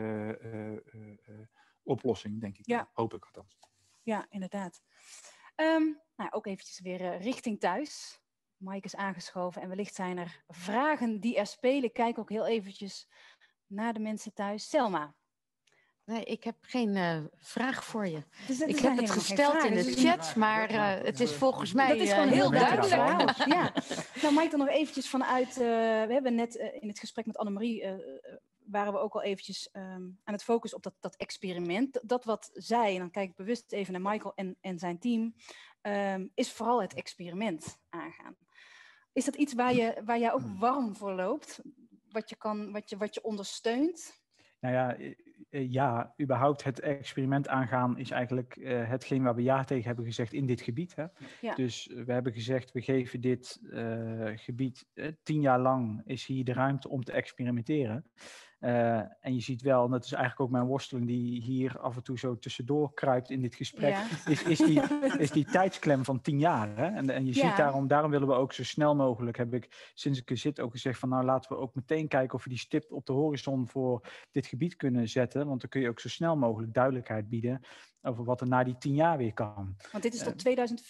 oplossing, denk ik. Ja. Hoop ik althans. Ja, inderdaad. Ook eventjes weer richting thuis. Mike is aangeschoven en wellicht zijn er vragen die er spelen. Kijk ook heel eventjes naar de mensen thuis. Selma. Nee, ik heb geen vraag voor je. Dus ik heb het gesteld in de chat, maar het is volgens mij dat is gewoon heel duidelijk. Ja. Nou, Mike, dan nog eventjes vanuit... we hebben net in het gesprek met Annemarie... waren we ook al eventjes aan het focussen op dat experiment. Dat wat zij, en dan kijk ik bewust even naar Michael en zijn team... is vooral het experiment aangaan. Is dat iets waar jij ook warm voor loopt? Wat je ondersteunt? Nou ja, überhaupt het experiment aangaan is eigenlijk hetgeen waar we ja tegen hebben gezegd in dit gebied. Hè? Ja. Dus we hebben gezegd, we geven dit gebied 10 jaar lang is hier de ruimte om te experimenteren. En je ziet wel, en dat is eigenlijk ook mijn worsteling die hier af en toe zo tussendoor kruipt in dit gesprek, is die tijdsklem van 10 jaar. Hè? En je ziet daarom willen we ook zo snel mogelijk, heb ik sinds ik er zit ook gezegd van nou laten we ook meteen kijken of we die stip op de horizon voor dit gebied kunnen zetten, want dan kun je ook zo snel mogelijk duidelijkheid bieden over wat er na die 10 jaar weer kan. Want dit is tot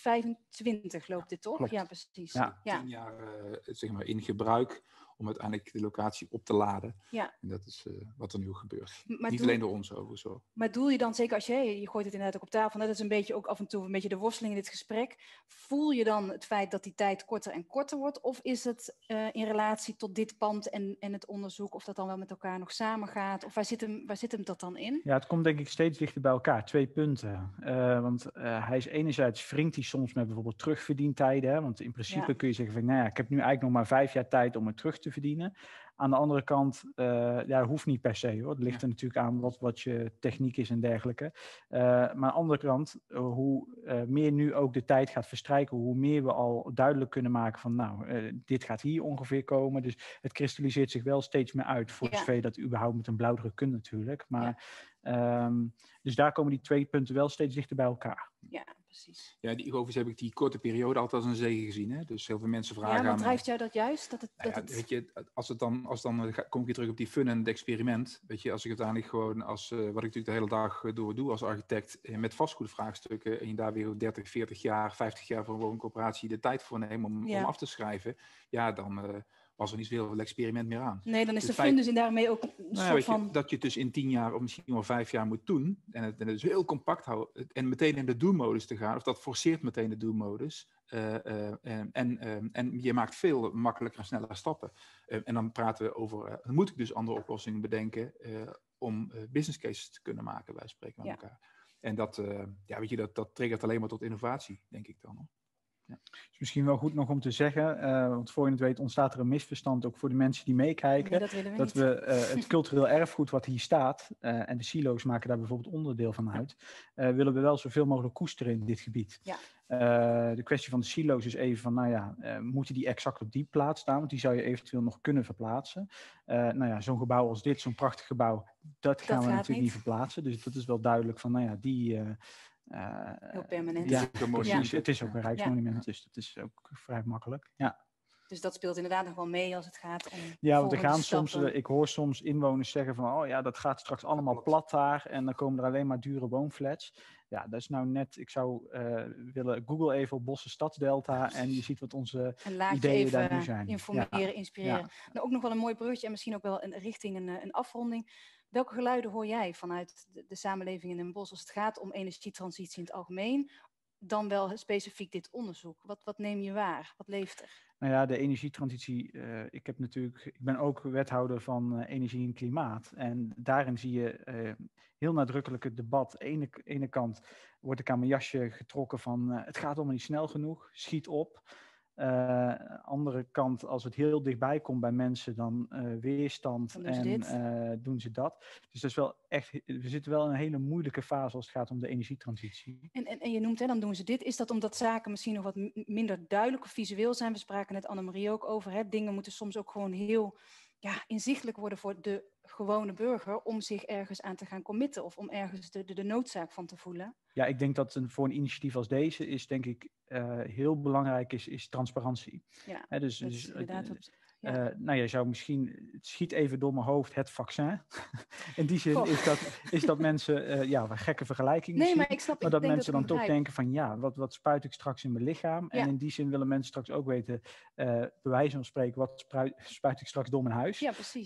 2025 loopt dit, toch? Klopt. Ja, precies. Ja. 10 jaar zeg maar in gebruik om uiteindelijk de locatie op te laden. Ja. En dat is wat er nu gebeurt. Niet alleen door ons overigens. Maar doe je dan, zeker als je gooit het inderdaad ook op tafel, dat is een beetje ook af en toe een beetje de worsteling in dit gesprek. Voel je dan het feit dat die tijd korter en korter wordt? Of is het in relatie tot dit pand en het onderzoek, of dat dan wel met elkaar nog samengaat? Of waar zit hem dat dan in? Ja, het komt denk ik steeds dichter bij elkaar. 2 punten. Want hij is enerzijds wringt hij soms met bijvoorbeeld terugverdientijden. Hè? Want in principe kun je zeggen van, nou ja, ik heb nu eigenlijk nog maar 5 jaar tijd om het terug te verdienen. Aan de andere kant, hoeft niet per se hoor. Het ligt er natuurlijk aan wat je techniek is en dergelijke. Maar aan de andere kant, hoe meer nu ook de tijd gaat verstrijken, hoe meer we al duidelijk kunnen maken van dit gaat hier ongeveer komen. Dus het kristalliseert zich wel steeds meer uit, voor zover je dat überhaupt met een blauwdruk kunt natuurlijk. Maar dus daar komen die 2 punten wel steeds dichter bij elkaar. Ja, precies. Ja, overigens heb ik die korte periode altijd als een zegen gezien. Hè? Dus heel veel mensen vragen Ja, maar drijft jou dat juist? Weet je, kom ik weer terug op die fun en het experiment. Weet je, als ik uiteindelijk gewoon wat ik natuurlijk de hele dag door doe als architect met vastgoedvraagstukken en je daar weer 30, 40 jaar, 50 jaar voor een wooncoöperatie de tijd voor neemt om af te schrijven, ja, dan was er niet zoveel experiment meer aan. Nee, dan is de fun dus daarmee ook een soort van... Dat je het dus in 10 jaar of misschien wel 5 jaar moet doen en het dus heel compact houden en meteen in de do-modus te gaan, of dat forceert meteen de do-modus. En je maakt veel makkelijker en sneller stappen. En dan praten we over, dan moet ik dus andere oplossingen bedenken om business cases te kunnen maken, wij spreken met elkaar. En dat triggert alleen maar tot innovatie, denk ik dan. Hoor. Ja. Is misschien wel goed nog om te zeggen, want voor je het weet ontstaat er een misverstand ook voor de mensen die meekijken. Nee, dat we het cultureel erfgoed wat hier staat, en de silo's maken daar bijvoorbeeld onderdeel van uit, willen we wel zoveel mogelijk koesteren in dit gebied. Ja. De kwestie van de silo's is even van, moeten die exact op die plaats staan? Want die zou je eventueel nog kunnen verplaatsen. Zo'n gebouw als dit, zo'n prachtig gebouw, dat gaan we natuurlijk niet verplaatsen. Dus dat is wel duidelijk van, heel permanent. Ja, precies. Het is ook een rijksmonument, dus dat is ook vrij makkelijk. Ja. Dus dat speelt inderdaad nog wel mee als het gaat om. Ja, want er gaan soms, ik hoor soms inwoners zeggen van, dat gaat straks allemaal plat daar en dan komen er alleen maar dure woonflats. Ja, dat is nou net, ik zou willen Google even op Bosse Stadsdelta en je ziet wat onze ideeën daar nu zijn. Informeren, inspireren. Ja. Nou, ook nog wel een mooi bruggetje en misschien ook wel richting een afronding. Welke geluiden hoor jij vanuit de samenleving in Den Bosch als het gaat om energietransitie in het algemeen? Dan wel specifiek dit onderzoek. Wat neem je waar? Wat leeft er? Nou ja, de energietransitie. Ik ben ook wethouder van energie en klimaat. En daarin zie je heel nadrukkelijk het debat. Aan de ene kant wordt ik aan mijn jasje getrokken van het gaat allemaal niet snel genoeg, schiet op. Andere kant, als het heel dichtbij komt bij mensen, dan weerstand en doen ze dat. Dus dat is wel echt, we zitten wel in een hele moeilijke fase als het gaat om de energietransitie. En je noemt, dan doen ze dit. Is dat omdat zaken misschien nog wat minder duidelijk of visueel zijn? We spraken net Annemarie ook over. Dingen moeten soms ook gewoon heel inzichtelijk worden voor de gewone burger om zich ergens aan te gaan committen of om ergens de noodzaak van te voelen. Ja, ik denk dat voor een initiatief als deze is, denk ik, heel belangrijk is transparantie. Ja, dus inderdaad je zou misschien, het schiet even door mijn hoofd, het vaccin. In die zin is dat mensen, een gekke vergelijking misschien, maar dat mensen dan toch denken van wat spuit ik straks in mijn lichaam? En in die zin willen mensen straks ook weten, bij wijze van spreken, wat spuit ik straks door mijn huis? Ja, precies.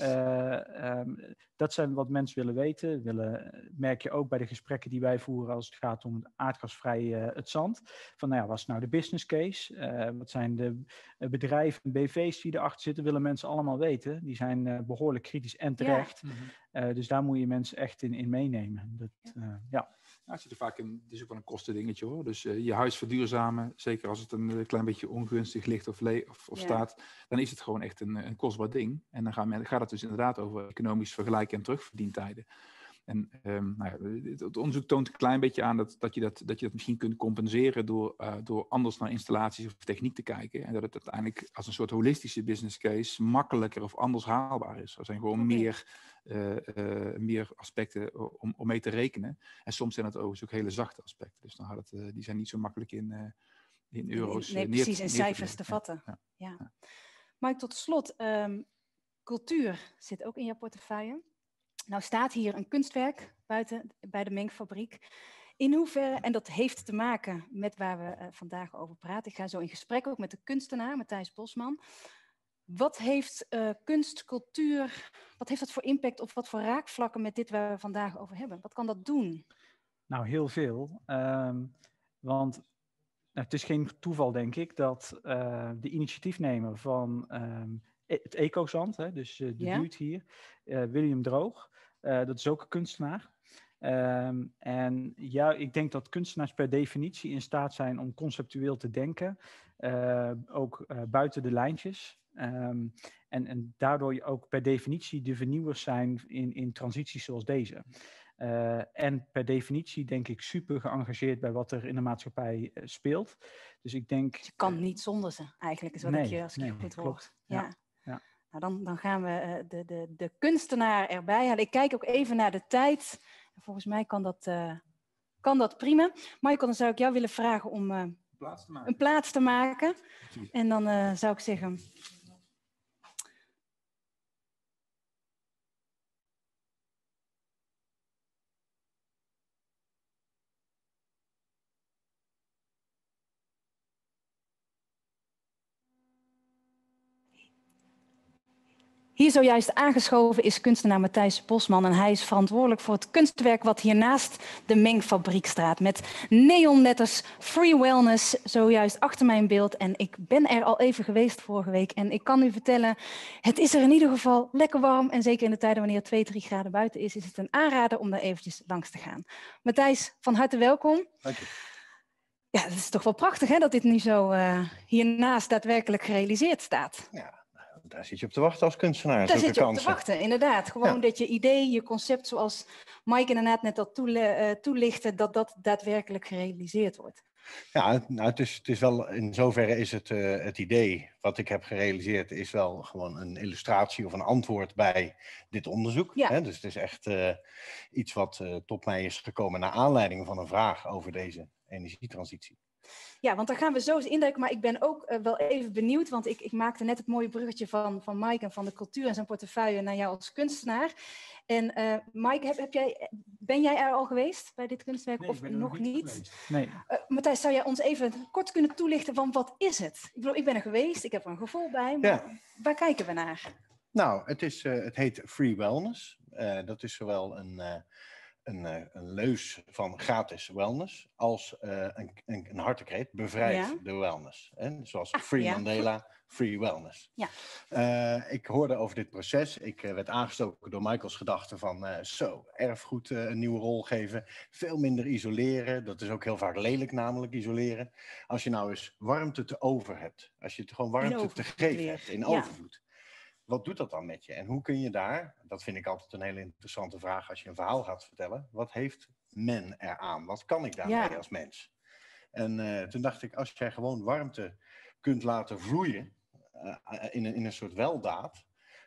Dat zijn wat mensen willen weten. Merk je ook bij de gesprekken die wij voeren als het gaat om aardgasvrij het zand. Van wat is nou de business case? Wat zijn de bedrijven en BV's die erachter zitten? Willen mensen allemaal weten. Die zijn behoorlijk kritisch en terecht. Ja. Dus daar moet je mensen echt in meenemen. Het zit er vaak in, het is ook wel een kostendingetje hoor. Dus je huis verduurzamen, zeker als het een klein beetje ongunstig ligt of staat, dan is het gewoon echt een kostbaar ding. En dan gaat het dus inderdaad over economisch vergelijken en terugverdientijden. En het onderzoek toont een klein beetje aan dat je dat misschien kunt compenseren door anders naar installaties of techniek te kijken. En dat het uiteindelijk als een soort holistische business case makkelijker of anders haalbaar is. Er zijn gewoon meer aspecten om mee te rekenen. En soms zijn het overigens ook hele zachte aspecten. Dus dan die zijn niet zo makkelijk in euro's precies, in cijfers te vatten. Ja. Mike, tot slot, cultuur zit ook in jouw portefeuille. Nou staat hier een kunstwerk buiten bij de mengfabriek. In hoeverre, en dat heeft te maken met waar we vandaag over praten. Ik ga zo in gesprek ook met de kunstenaar, Matthijs Bosman. Wat heeft kunst, cultuur, wat heeft dat voor impact of wat voor raakvlakken met dit waar we vandaag over hebben? Wat kan dat doen? Nou, heel veel. Want het is geen toeval, denk ik, dat de initiatiefnemer van het Ecozand, dus de buurt hier, William Droog, dat is ook een kunstenaar. En ik denk dat kunstenaars per definitie in staat zijn om conceptueel te denken, ook buiten de lijntjes. En daardoor je ook per definitie de vernieuwers zijn in transities zoals deze. En per definitie denk ik super geëngageerd bij wat er in de maatschappij speelt. Dus ik denk... Je kan niet zonder ze, eigenlijk, is wat ik je goed hoor. Ja. Nou, dan gaan we de kunstenaar erbij halen. Ik kijk ook even naar de tijd. Volgens mij kan dat kan dat prima. Michael, dan zou ik jou willen vragen om een plaats te maken. En dan zou ik zeggen... Hier zojuist aangeschoven is kunstenaar Matthijs Bosman en hij is verantwoordelijk voor het kunstwerk wat hier naast de Mengfabriek staat. Met neonletters Free Wellness zojuist achter mijn beeld. En ik ben er al even geweest vorige week en ik kan u vertellen, het is er in ieder geval lekker warm. En zeker in de tijden wanneer het 2-3 graden buiten is het een aanrader om daar eventjes langs te gaan. Matthijs, van harte welkom. Dank je. Ja, het is toch wel prachtig hè, dat dit nu zo hiernaast daadwerkelijk gerealiseerd staat. Ja. Daar zit je op te wachten als kunstenaar. Daar zit je op te wachten, inderdaad. Gewoon dat je idee, je concept, zoals Mike inderdaad net al toelichtte, dat daadwerkelijk gerealiseerd wordt. Ja, nou, het is wel, in zoverre is het idee wat ik heb gerealiseerd, is wel gewoon een illustratie of een antwoord bij dit onderzoek. Ja. Hè? Dus het is echt iets wat tot mij is gekomen naar aanleiding van een vraag over deze energietransitie. Ja, want daar gaan we zo eens induiken, maar ik ben ook wel even benieuwd, want ik maakte net het mooie bruggetje van Mike en van de cultuur en zijn portefeuille naar jou als kunstenaar. En Mike, ben jij er al geweest bij dit kunstwerk of nog niet? Nee. Matthijs, zou jij ons even kort kunnen toelichten van wat is het? Ik bedoel, ik ben er geweest, ik heb er een gevoel bij, maar waar kijken we naar? Nou, het heet Free Wellness. Dat is zowel een leus van gratis wellness als een hartekreet, bevrijd de wellness. Zoals Free Mandela, Free Wellness. Ja. Ik hoorde over dit proces. Ik werd aangestoken door Michaels gedachten van erfgoed een nieuwe rol geven, veel minder isoleren. Dat is ook heel vaak lelijk namelijk, isoleren. Als je nou eens warmte te over hebt, als je gewoon warmte te geven hebt in overvloed. Wat doet dat dan met je? En hoe kun je daar, dat vind ik altijd een hele interessante vraag als je een verhaal gaat vertellen, wat heeft men eraan? Wat kan ik daarmee als mens? En toen dacht ik, als jij gewoon warmte kunt laten vloeien in een soort weldaad,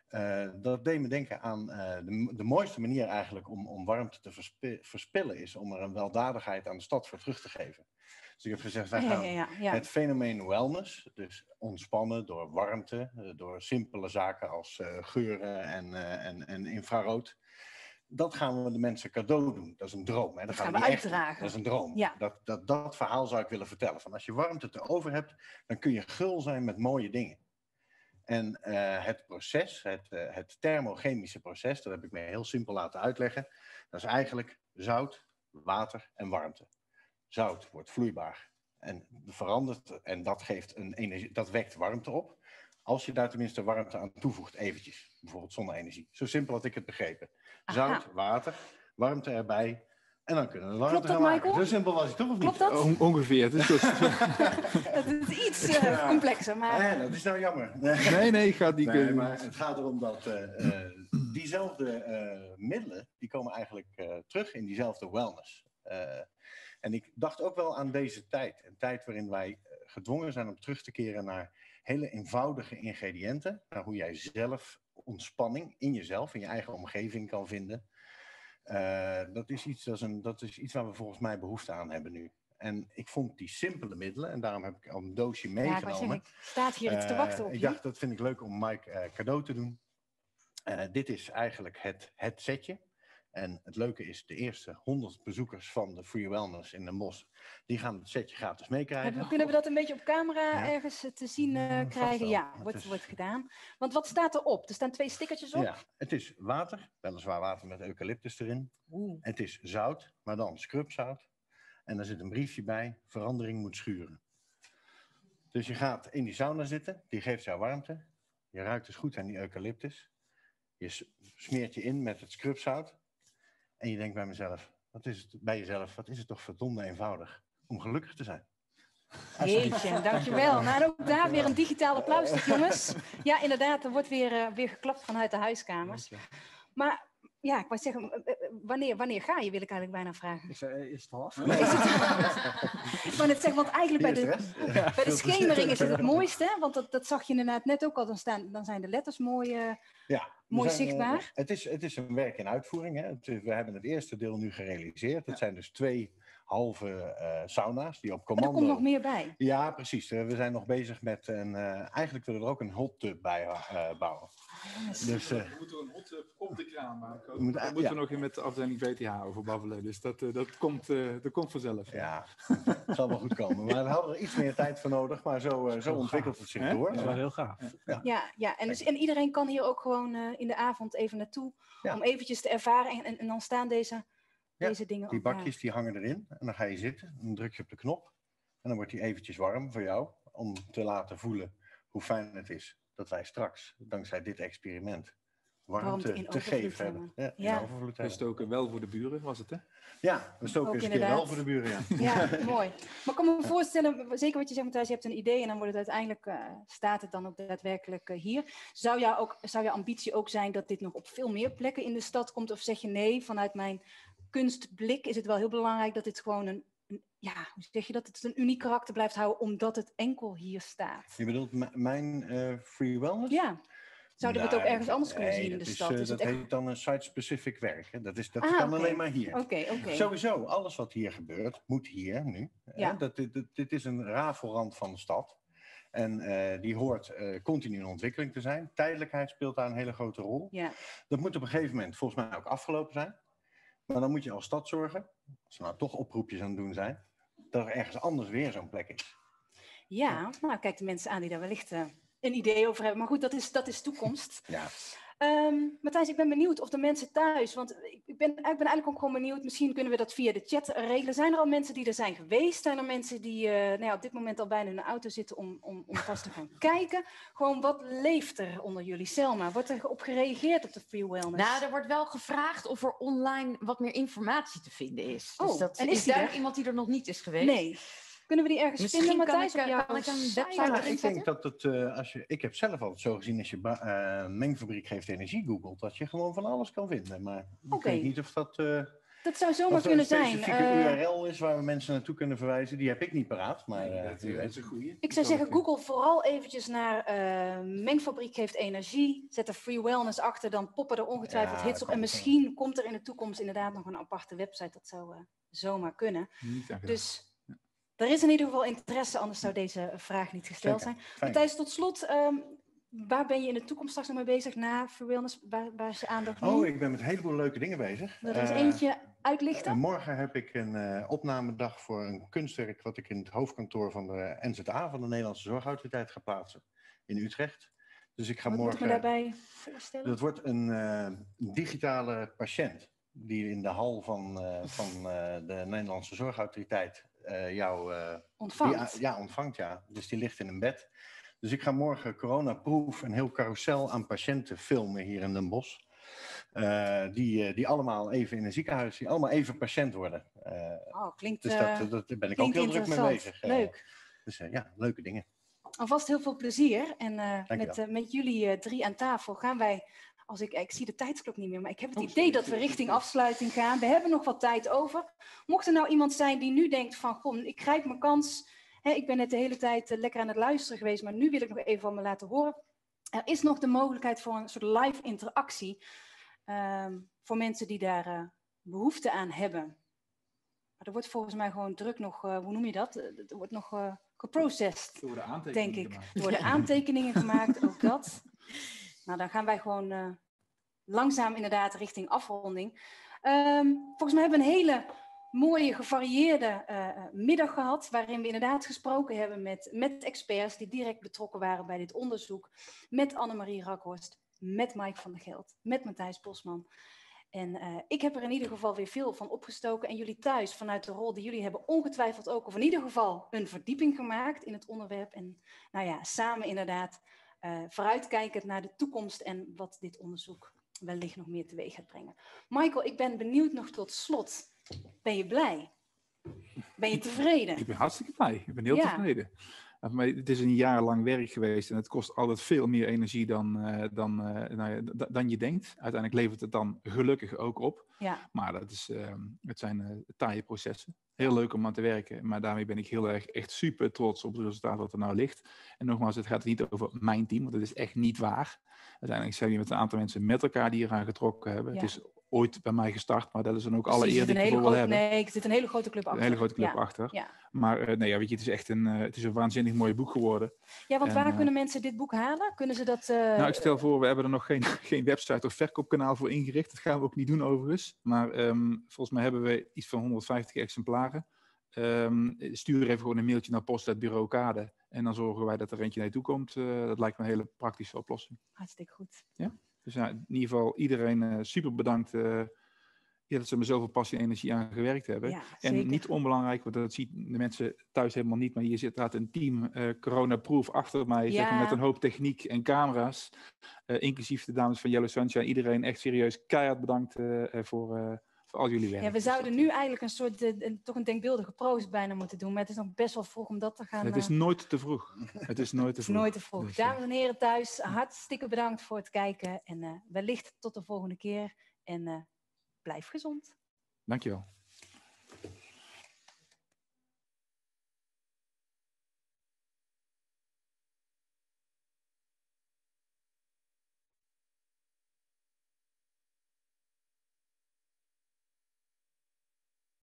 dat deed me denken aan de mooiste manier eigenlijk om warmte te verspillen is om er een weldadigheid aan de stad voor terug te geven. Dus ik heb gezegd, wij gaan het fenomeen wellness, dus ontspannen door warmte, door simpele zaken als geuren en infrarood. Dat gaan we de mensen cadeau doen. Dat is een droom. Hè? Dat gaan we uitdragen. Dat is een droom. Ja. Dat verhaal zou ik willen vertellen. Van als je warmte te over hebt, dan kun je gul zijn met mooie dingen. En het proces, het thermochemische proces, dat heb ik me heel simpel laten uitleggen. Dat is eigenlijk zout, water en warmte. Zout wordt vloeibaar en verandert en dat geeft een energie, dat wekt warmte op. Als je daar tenminste warmte aan toevoegt, eventjes, bijvoorbeeld zonne-energie. Zo simpel had ik het begrepen. Zout, water, warmte erbij en dan kunnen we warmte gaan maken. Zo simpel was het toch of niet? Klopt dat? Ongeveer. Het is goed. Het is iets complexer, maar... dat is nou jammer. Nee, ik ga het niet kunnen. Maar het gaat erom dat diezelfde middelen, die komen eigenlijk terug in diezelfde wellness. En ik dacht ook wel aan deze tijd. Een tijd waarin wij gedwongen zijn om terug te keren naar hele eenvoudige ingrediënten. Naar hoe jij zelf ontspanning in jezelf, in je eigen omgeving kan vinden. Dat is iets waar we volgens mij behoefte aan hebben nu. En ik vond die simpele middelen, en daarom heb ik al een doosje meegenomen. Staat hier iets te wachten op je? Ik dacht, dat vind ik leuk om Mike cadeau te doen. Dit is eigenlijk het setje. En het leuke is, de eerste 100 bezoekers van de Free Wellness in Den Bosch, die gaan het setje gratis meekrijgen. Kunnen we dat een beetje op camera ergens te zien krijgen? Ja, wordt gedaan. Want wat staat erop? Er staan 2 stickertjes op. Ja, het is water, weliswaar water met eucalyptus erin. Het is zout, maar dan scrubzout. En er zit een briefje bij, verandering moet schuren. Dus je gaat in die sauna zitten, die geeft jou warmte. Je ruikt dus goed aan die eucalyptus. Je smeert je in met het scrubzout. En je denkt bij jezelf, wat is het toch verdomde eenvoudig om gelukkig te zijn. Jeetje, dankjewel. Nou, ook daar weer een digitaal applaus, jongens. Ja, inderdaad, er wordt weer geklapt vanuit de huiskamers. Maar ja, ik wou zeggen, wanneer ga je, wil ik eigenlijk bijna vragen. Is het half? Ik wou net zeggen, want eigenlijk bij de schemering is het mooiste, hè? Want dat zag je inderdaad net ook al, dan zijn de letters mooi, mooi zichtbaar. Het is een werk in uitvoering. Hè? We hebben het eerste deel nu gerealiseerd. Het zijn dus 2 halve sauna's die op commando... Er komt nog meer bij. Ja, precies. We zijn nog bezig met eigenlijk willen we er ook een hot tub bij bouwen. Dus, we moeten een hot tub op de kraan maken. Daar moeten we nog in met de afdeling VTH over babbelen. Dus dat komt vanzelf. Ja, het zal wel goed komen. Maar we hadden er iets meer tijd voor nodig, maar zo ontwikkelt het zich door. Dat is wel heel gaaf. Ja. En iedereen kan hier ook gewoon in de avond even naartoe om eventjes te ervaren. En dan staan deze dingen. Die bakjes die hangen erin en dan ga je zitten. Dan druk je op de knop en dan wordt die eventjes warm voor jou om te laten voelen hoe fijn het is dat wij straks, dankzij dit experiment, warmte te geven hebben. Ja. We stoken wel voor de buren, was het hè? Ja, we stoken eens een keer wel voor de buren, ja. Mooi. Maar ik kan me voorstellen, zeker wat je zegt Matthijs, je hebt een idee en dan wordt het uiteindelijk, staat het dan ook daadwerkelijk hier. Zou jouw ambitie ook zijn dat dit nog op veel meer plekken in de stad komt? Of zeg je nee, vanuit mijn kunstblik is het wel heel belangrijk dat dit gewoon hoe zeg je dat het een uniek karakter blijft houden, omdat het enkel hier staat? Je bedoelt mijn free wellness? Ja. Zouden we het ook ergens anders kunnen zien in de stad? Dat heet dan een site-specific werk. Hè? Dat kan alleen maar hier. Oké. Sowieso, alles wat hier gebeurt, moet hier nu. Ja. Dit is een rafelrand van de stad. En die hoort continu in ontwikkeling te zijn. Tijdelijkheid speelt daar een hele grote rol. Ja. Dat moet op een gegeven moment volgens mij ook afgelopen zijn. Maar dan moet je als stad zorgen, als we nou toch oproepjes aan het doen zijn, dat er ergens anders weer zo'n plek is. Ja, nou kijk de mensen aan die daar wellicht een idee over hebben. Maar goed, dat is toekomst. Ja. Matthijs, ik ben benieuwd of de mensen thuis, want ik ben eigenlijk ook gewoon benieuwd, misschien kunnen we dat via de chat regelen. Zijn er al mensen die er zijn geweest? Zijn er mensen die op dit moment al bijna in de auto zitten om vast te gaan kijken? Gewoon, wat leeft er onder jullie? Selma, wordt er op gereageerd op de Free Wellness? Nou, er wordt wel gevraagd of er online wat meer informatie te vinden is. Dus dat en is duidelijk iemand die er nog niet is geweest. Nee. Kunnen we die ergens vinden, Matthijs? Kan ik een website ik denk dat het, ik heb zelf altijd zo gezien, als je mengfabriek geeft energie googelt, dat je gewoon van alles kan vinden. Maar ik weet niet of dat... dat zou zomaar kunnen zijn. Of er een specifieke URL is waar we mensen naartoe kunnen verwijzen, die heb ik niet paraat. Maar dat is een goeie. Ik zou zeggen, Google vooral eventjes naar mengfabriek geeft energie. Zet er Free Wellness achter, dan poppen er ongetwijfeld hits op. En misschien komt er in de toekomst inderdaad nog een aparte website. Dat zou zomaar kunnen. Dus... Er is in ieder geval interesse, anders zou deze vraag niet gesteld zijn. Matthijs, tot slot, waar ben je in de toekomst straks nog mee bezig na Free Wellness? Waar is je aandacht nu? Oh, ik ben met een heleboel leuke dingen bezig. Er is eentje uitlichten. Morgen heb ik een opnamedag voor een kunstwerk wat ik in het hoofdkantoor van de NZA, van de Nederlandse Zorgautoriteit, ga plaatsen in Utrecht. Dus ik ga morgen... Wat moet ik me daarbij voorstellen? Dat wordt een digitale patiënt die in de hal van de Nederlandse Zorgautoriteit jou ontvangt. Ontvangt. Dus die ligt in een bed. Dus ik ga morgen coronaproof een heel carousel aan patiënten filmen hier in Den Bosch. Die allemaal even in een ziekenhuis, die allemaal even patiënt worden. Klinkt dus daar ben ik ook heel druk mee bezig. Leuk. Dus leuke dingen. Alvast heel veel plezier. En met jullie 3 aan tafel gaan wij... Ik zie de tijdsklok niet meer, maar ik heb het idee dat we richting afsluiting gaan. We hebben nog wat tijd over. Mocht er nou iemand zijn die nu denkt van, goh, ik grijp mijn kans. Ik ben net de hele tijd lekker aan het luisteren geweest, maar nu wil ik nog even van me laten horen. Er is nog de mogelijkheid voor een soort live interactie. Voor mensen die daar behoefte aan hebben. Maar er wordt volgens mij gewoon druk nog, hoe noem je dat? Er wordt nog geprocessed, denk ik. Er worden aantekeningen gemaakt, ook dat. Nou, dan gaan wij gewoon langzaam inderdaad richting afronding. Volgens mij hebben we een hele mooie, gevarieerde middag gehad, waarin we inderdaad gesproken hebben met experts die direct betrokken waren bij dit onderzoek. Met Annemarie Rakhorst, met Mike van der Geld, met Matthijs Bosman. En ik heb er in ieder geval weer veel van opgestoken. En jullie thuis, vanuit de rol die jullie hebben, ongetwijfeld ook, of in ieder geval een verdieping gemaakt in het onderwerp. En samen inderdaad... vooruitkijkend naar de toekomst en wat dit onderzoek wellicht nog meer teweeg gaat brengen. Michael, ik ben benieuwd nog tot slot. Ben je blij? Ben je tevreden? Ik ben hartstikke blij. Ik ben heel tevreden. Maar het is een jarenlang werk geweest en het kost altijd veel meer energie dan je denkt. Uiteindelijk levert het dan gelukkig ook op. Ja. Maar het zijn taaie processen. Heel leuk om aan te werken, maar daarmee ben ik heel erg echt super trots op het resultaat wat er nou ligt. En nogmaals, het gaat niet over mijn team, want dat is echt niet waar. Uiteindelijk zijn we met een aantal mensen met elkaar die eraan getrokken hebben. Ja. Het is ooit bij mij gestart, maar dat is dan ook alle eer die ik ervoor wil hebben. Nee, er zit een hele grote club achter. Een hele grote club achter. Ja. Maar nee, weet je, het is echt een waanzinnig mooi boek geworden. Ja, want waar kunnen mensen dit boek halen? Kunnen ze dat... Nou, ik stel voor, we hebben er nog geen website of verkoopkanaal voor ingericht. Dat gaan we ook niet doen overigens. Maar volgens mij hebben we iets van 150 exemplaren. Stuur even gewoon een mailtje naar post@Bureau Kade. En dan zorgen wij dat er eentje naartoe komt. Dat lijkt me een hele praktische oplossing. Hartstikke goed. Ja? Dus in ieder geval iedereen super bedankt dat ze met zoveel passie en energie aan gewerkt hebben. Ja, en niet onbelangrijk, want dat zien de mensen thuis helemaal niet, maar hier zit inderdaad een team corona-proof achter mij, zeg maar, met een hoop techniek en camera's. Inclusief de dames van Yellow Sunshine. Iedereen echt serieus keihard bedankt voor al jullie werk. Ja, we zouden nu eigenlijk een soort, toch een denkbeeldige proost bijna moeten doen, maar het is nog best wel vroeg om dat te gaan... Het is nooit te vroeg. Het is nooit te vroeg. Nooit te vroeg. Dus, dames en heren thuis, hartstikke bedankt voor het kijken en wellicht tot de volgende keer en blijf gezond. Dankjewel.